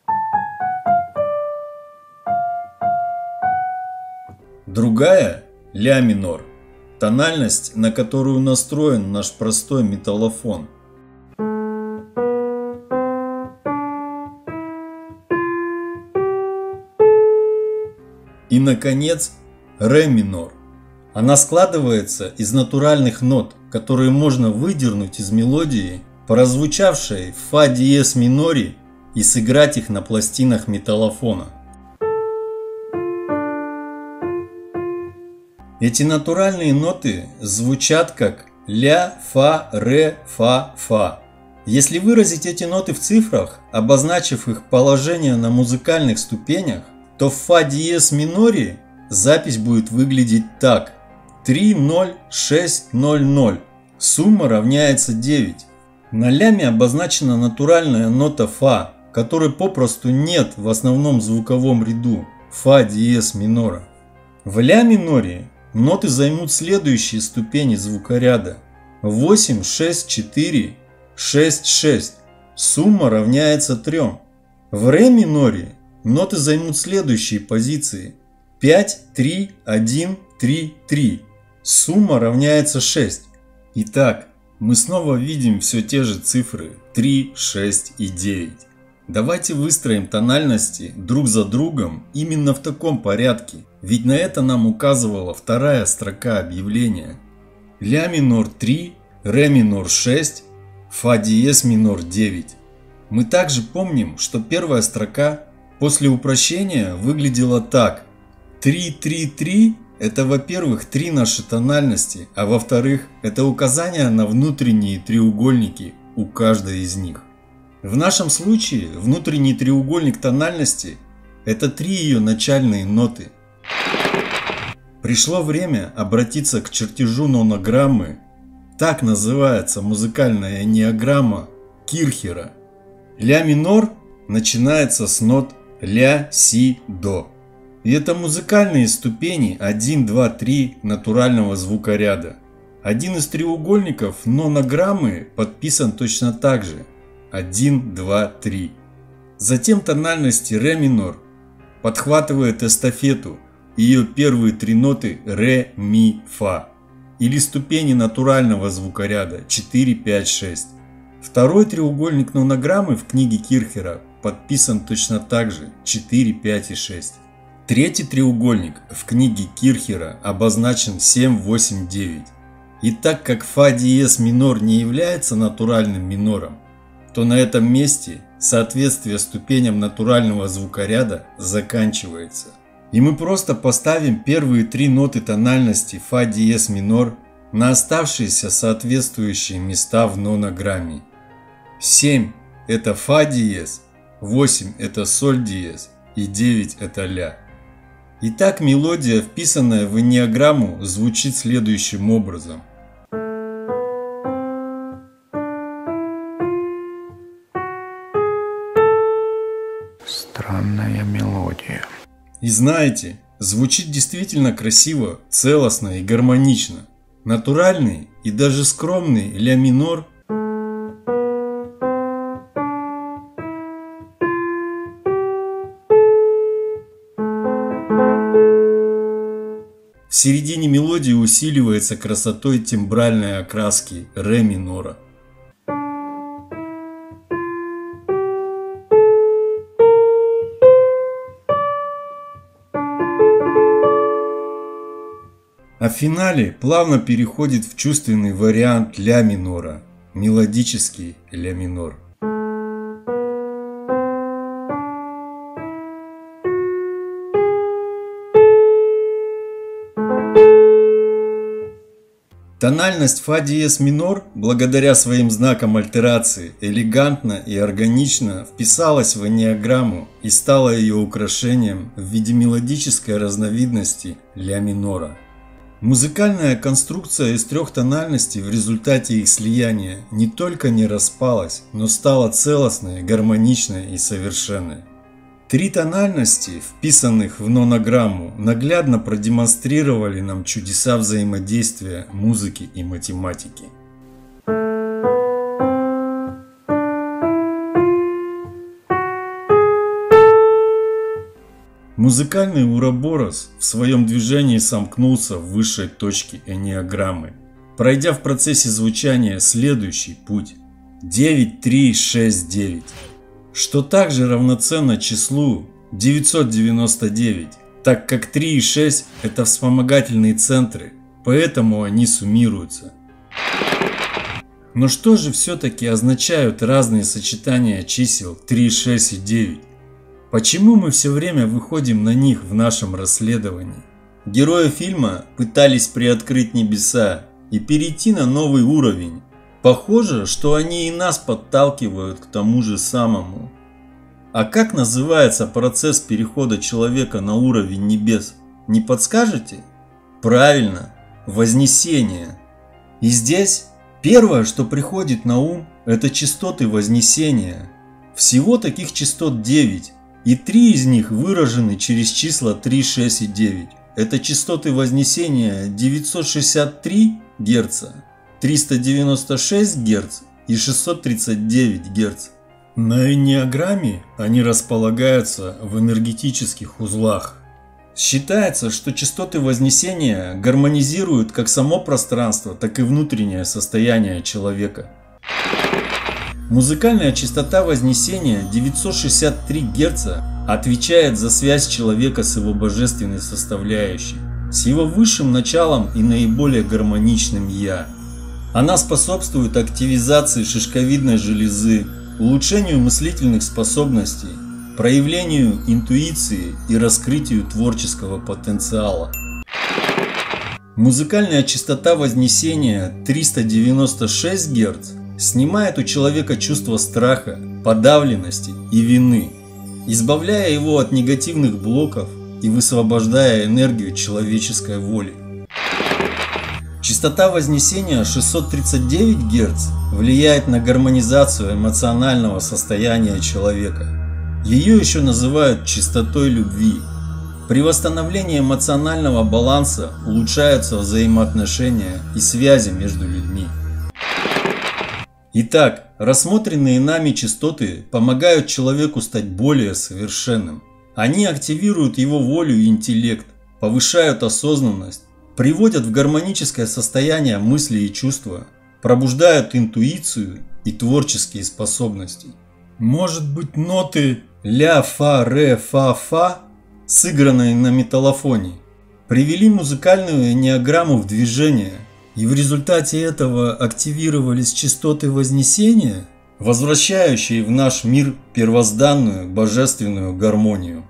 Другая – ля минор, тональность, на которую настроен наш простой металлофон. И, наконец, ре минор. Она складывается из натуральных нот, которые можно выдернуть из мелодии, прозвучавшей в фа диез миноре, и сыграть их на пластинах металлофона. Эти натуральные ноты звучат как ля, фа, ре, фа, фа. Если выразить эти ноты в цифрах, обозначив их положение на музыкальных ступенях, то в фа диез миноре запись будет выглядеть так: три ноль шесть ноль ноль. Сумма равняется девять. На ляме обозначена натуральная нота фа, которой попросту нет в основном звуковом ряду фа диез минора. В ля миноре ноты займут следующие ступени звукоряда: восемь, шесть, четыре, шесть, шесть. Сумма равняется трем. В ре миноре ноты займут следующие позиции: пять, три, один, три, три. Сумма равняется шесть. Итак, мы снова видим все те же цифры три, шесть и девять. Давайте выстроим тональности друг за другом именно в таком порядке, ведь на это нам указывала вторая строка объявления. Ля минор три, ре минор шесть, фа диез минор девять. Мы также помним, что первая строка после упрощения выглядела так. три, три, три это, во-первых, три наши тональности, а во-вторых, это указание на внутренние треугольники у каждой из них. В нашем случае внутренний треугольник тональности – это три ее начальные ноты. Пришло время обратиться к чертежу нонограммы. Так называется музыкальная энеограмма Кирхера. Ля минор начинается с нот ля, си, до. И это музыкальные ступени один, два, три натурального звукоряда. Один из треугольников нонограммы подписан точно так же. один, два, три. Затем тональности ре минор подхватывает эстафету, ее первые три ноты ре, ми, фа. Или ступени натурального звукоряда четыре, пять, шесть. Второй треугольник нонограммы в книге Кирхера подписан точно так же четыре, пять и шесть. Третий треугольник в книге Кирхера обозначен семь, восемь, девять. И так как фа диез минор не является натуральным минором, то на этом месте соответствие ступеням натурального звукоряда заканчивается. И мы просто поставим первые три ноты тональности фа диез минор на оставшиеся соответствующие места в нонограмме. семь это фа диез, восемь это соль диез и девять это ля. Итак, мелодия, вписанная в энеограмму, звучит следующим образом. Странная мелодия. И знаете, звучит действительно красиво, целостно и гармонично. Натуральный и даже скромный ля минор в середине мелодии усиливается красотой тембральной окраски ре минора. А в финале плавно переходит в чувственный вариант ля минора, мелодический ля минор. Тональность фа диез минор, благодаря своим знакам альтерации, элегантно и органично вписалась в энеограмму и стала ее украшением в виде мелодической разновидности ля минора. Музыкальная конструкция из трех тональностей в результате их слияния не только не распалась, но стала целостной, гармоничной и совершенной. Три тональности, вписанных в нонограмму, наглядно продемонстрировали нам чудеса взаимодействия музыки и математики. Музыкальный уроборос в своем движении сомкнулся в высшей точке энеограммы, пройдя в процессе звучания следующий путь девять, три, шесть, девять, что также равноценно числу девятьсот девяносто девять, так как три и шесть это вспомогательные центры, поэтому они суммируются. Но что же все-таки означают разные сочетания чисел три, шесть и девять? Почему мы все время выходим на них в нашем расследовании? Герои фильма пытались приоткрыть небеса и перейти на новый уровень. Похоже, что они и нас подталкивают к тому же самому. А как называется процесс перехода человека на уровень небес? Не подскажете? Правильно, вознесение. И здесь первое, что приходит на ум, это частоты вознесения. Всего таких частот девять. И три из них выражены через числа три, шесть и девять. Это частоты вознесения девятьсот шестьдесят три герца, триста девяносто шесть герц и шестьсот тридцать девять герц. На энеограмме они располагаются в энергетических узлах. Считается, что частоты вознесения гармонизируют как само пространство, так и внутреннее состояние человека. Музыкальная частота вознесения девятьсот шестьдесят три герца отвечает за связь человека с его божественной составляющей, с его высшим началом и наиболее гармоничным «Я». Она способствует активизации шишковидной железы, улучшению мыслительных способностей, проявлению интуиции и раскрытию творческого потенциала. Музыкальная частота вознесения триста девяносто шесть герц снимает у человека чувство страха, подавленности и вины, избавляя его от негативных блоков и высвобождая энергию человеческой воли. Частота вознесения шестьсот тридцать девять герц влияет на гармонизацию эмоционального состояния человека. Ее еще называют частотой любви. При восстановлении эмоционального баланса улучшаются взаимоотношения и связи между людьми. Итак, рассмотренные нами частоты помогают человеку стать более совершенным. Они активируют его волю и интеллект, повышают осознанность, приводят в гармоническое состояние мысли и чувства, пробуждают интуицию и творческие способности. Может быть, ноты ля, фа, ре, фа, фа, сыгранные на металлофоне, привели музыкальную энеаграмму в движение, и в результате этого активировались частоты вознесения, возвращающие в наш мир первозданную божественную гармонию.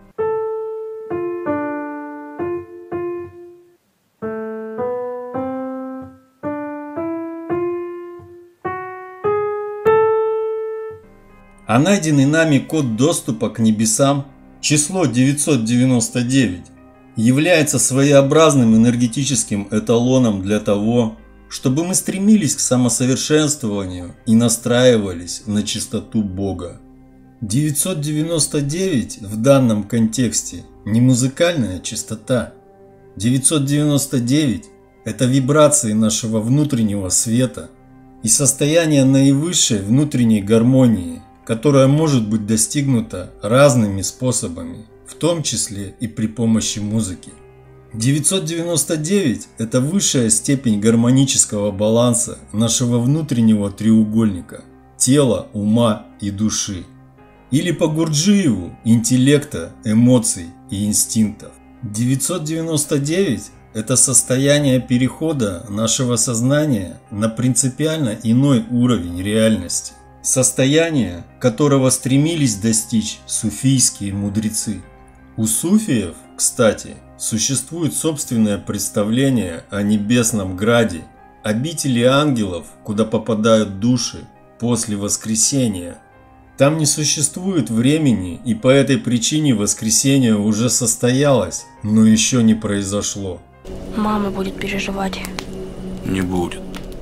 А найденный нами код доступа к небесам, число девятьсот девяносто девять, является своеобразным энергетическим эталоном для того, чтобы мы стремились к самосовершенствованию и настраивались на чистоту Бога. девятьсот девяносто девять в данном контексте не музыкальная частота. девятьсот девяносто девять – это вибрации нашего внутреннего света и состояние наивысшей внутренней гармонии, которая может быть достигнута разными способами, в том числе и при помощи музыки. девятьсот девяносто девять – это высшая степень гармонического баланса нашего внутреннего треугольника – тела, ума и души. Или по Гурджиеву – интеллекта, эмоций и инстинктов. девятьсот девяносто девять – это состояние перехода нашего сознания на принципиально иной уровень реальности. Состояние, которого стремились достичь суфийские мудрецы. У суфиев, кстати, существует собственное представление о небесном граде, обители ангелов, куда попадают души после воскресения. Там не существует времени, и по этой причине воскресение уже состоялось, но еще не произошло. Мама будет переживать. Не будет.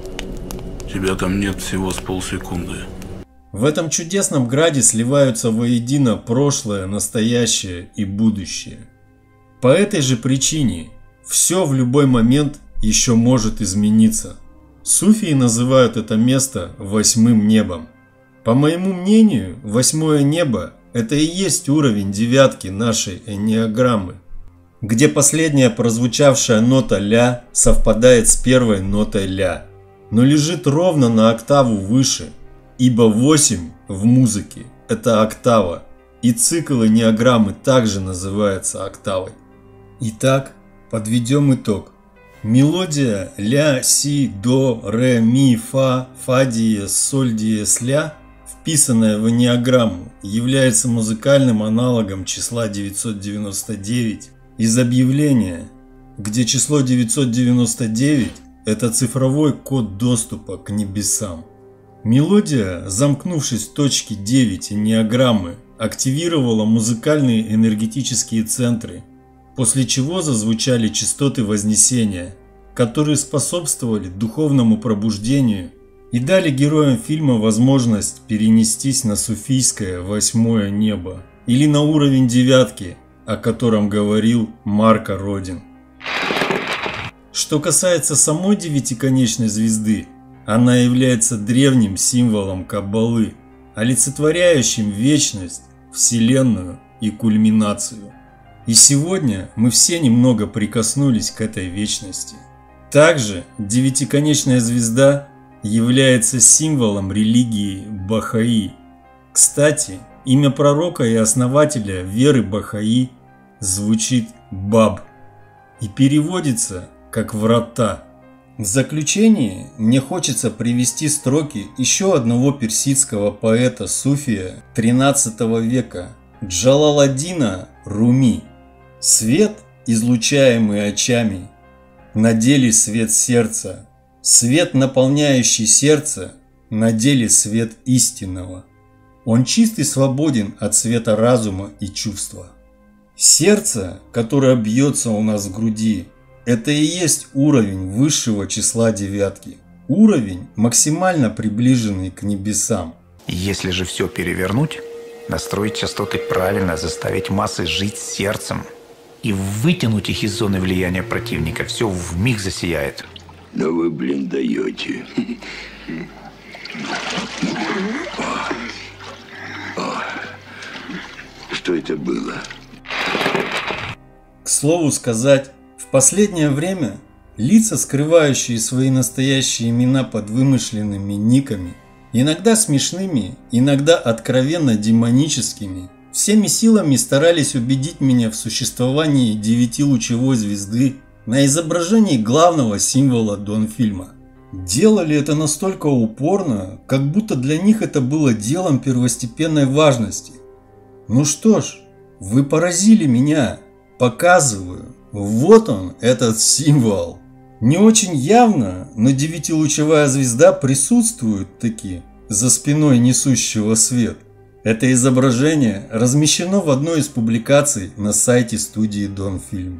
Тебя там нет всего с полсекунды. В этом чудесном граде сливаются воедино прошлое, настоящее и будущее. По этой же причине все в любой момент еще может измениться. Суфии называют это место восьмым небом. По моему мнению, восьмое небо – это и есть уровень девятки нашей энеаграммы, где последняя прозвучавшая нота ля совпадает с первой нотой ля, но лежит ровно на октаву выше. Ибо восемь в музыке – это октава, и цикл энеаграммы также называется октавой. Итак, подведем итог. Мелодия ля, си, до, ре, ми, фа, фа диез, соль диез, ля, вписанная в энеаграмму, является музыкальным аналогом числа девятьсот девяносто девять из объявления, где число девятьсот девяносто девять – это цифровой код доступа к небесам. Мелодия, замкнувшись в точке девять энеаграммы, активировала музыкальные энергетические центры, после чего зазвучали частоты вознесения, которые способствовали духовному пробуждению и дали героям фильма возможность перенестись на суфийское восьмое небо или на уровень девятки, о котором говорил Марко Родин. Что касается самой девятиконечной звезды, она является древним символом Каббалы, олицетворяющим вечность, вселенную и кульминацию. И сегодня мы все немного прикоснулись к этой вечности. Также девятиконечная звезда является символом религии Бахаи. Кстати, имя пророка и основателя веры Бахаи звучит Баб и переводится как «врата». В заключение мне хочется привести строки еще одного персидского поэта-суфия тринадцатого века Джалаладдина Руми. «Свет, излучаемый очами, на деле свет сердца, свет, наполняющий сердце, на деле свет истинного. Он чист и свободен от света разума и чувства. Сердце, которое бьется у нас в груди, это и есть уровень высшего числа девятки, уровень, максимально приближенный к небесам. Если же все перевернуть, настроить частоты правильно, заставить массы жить сердцем и вытянуть их из зоны влияния противника, все вмиг засияет». Да вы, блин, даете. Что это было? К слову сказать, в последнее время лица, скрывающие свои настоящие имена под вымышленными никами, иногда смешными, иногда откровенно демоническими, всеми силами старались убедить меня в существовании девятилучевой звезды на изображении главного символа Донфильма. Делали это настолько упорно, как будто для них это было делом первостепенной важности. Ну что ж, вы поразили меня. Показываю. Вот он, этот символ. Не очень явно, но девятилучевая звезда присутствует таки за спиной несущего свет. Это изображение размещено в одной из публикаций на сайте студии Донфильм.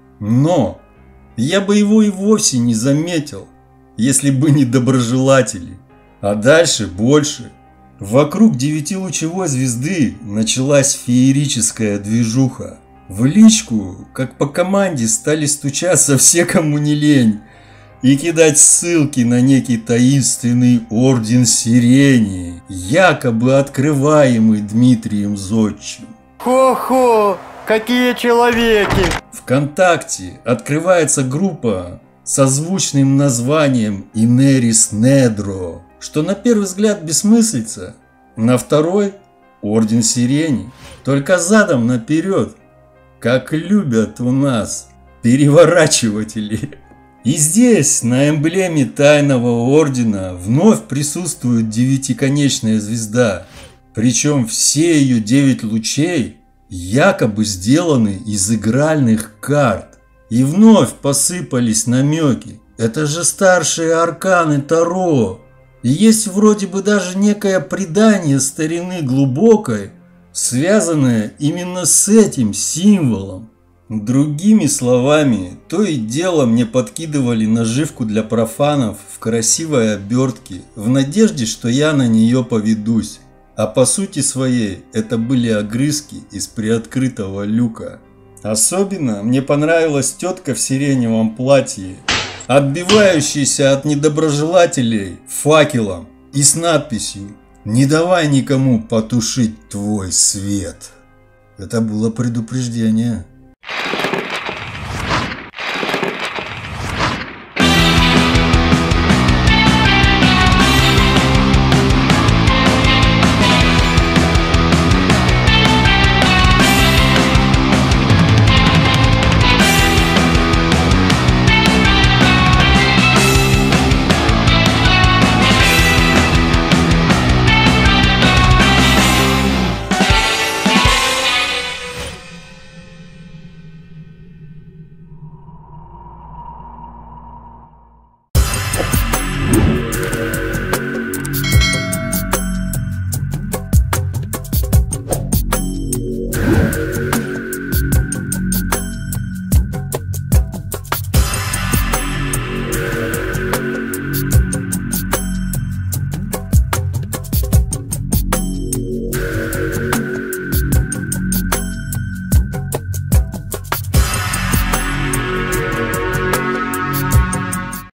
Но я бы его и вовсе не заметил, если бы не доброжелатели. А дальше больше. Вокруг девятилучевой звезды началась феерическая движуха. В личку, как по команде, стали стучаться все, кому не лень, и кидать ссылки на некий таинственный орден Сирени, якобы открываемый Дмитрием Зодчим. Хо-хо, какие человеки! ВКонтакте открывается группа со звучным названием Инерис Недро, что на первый взгляд бессмыслица, на второй – орден Сирени, только задом наперед, как любят у нас переворачиватели. И здесь, на эмблеме тайного ордена, вновь присутствует девятиконечная звезда, причем все ее девять лучей якобы сделаны из игральных карт. И вновь посыпались намеки. Это же старшие арканы Таро. И есть вроде бы даже некое предание старины глубокой, связанное именно с этим символом. Другими словами, то и дело мне подкидывали наживку для профанов в красивой обертке, в надежде, что я на нее поведусь. А по сути своей это были огрызки из приоткрытого люка. Особенно мне понравилась тетка в сиреневом платье, отбивающаяся от недоброжелателей факелом и с надписью «Не давай никому потушить твой свет». Это было предупреждение.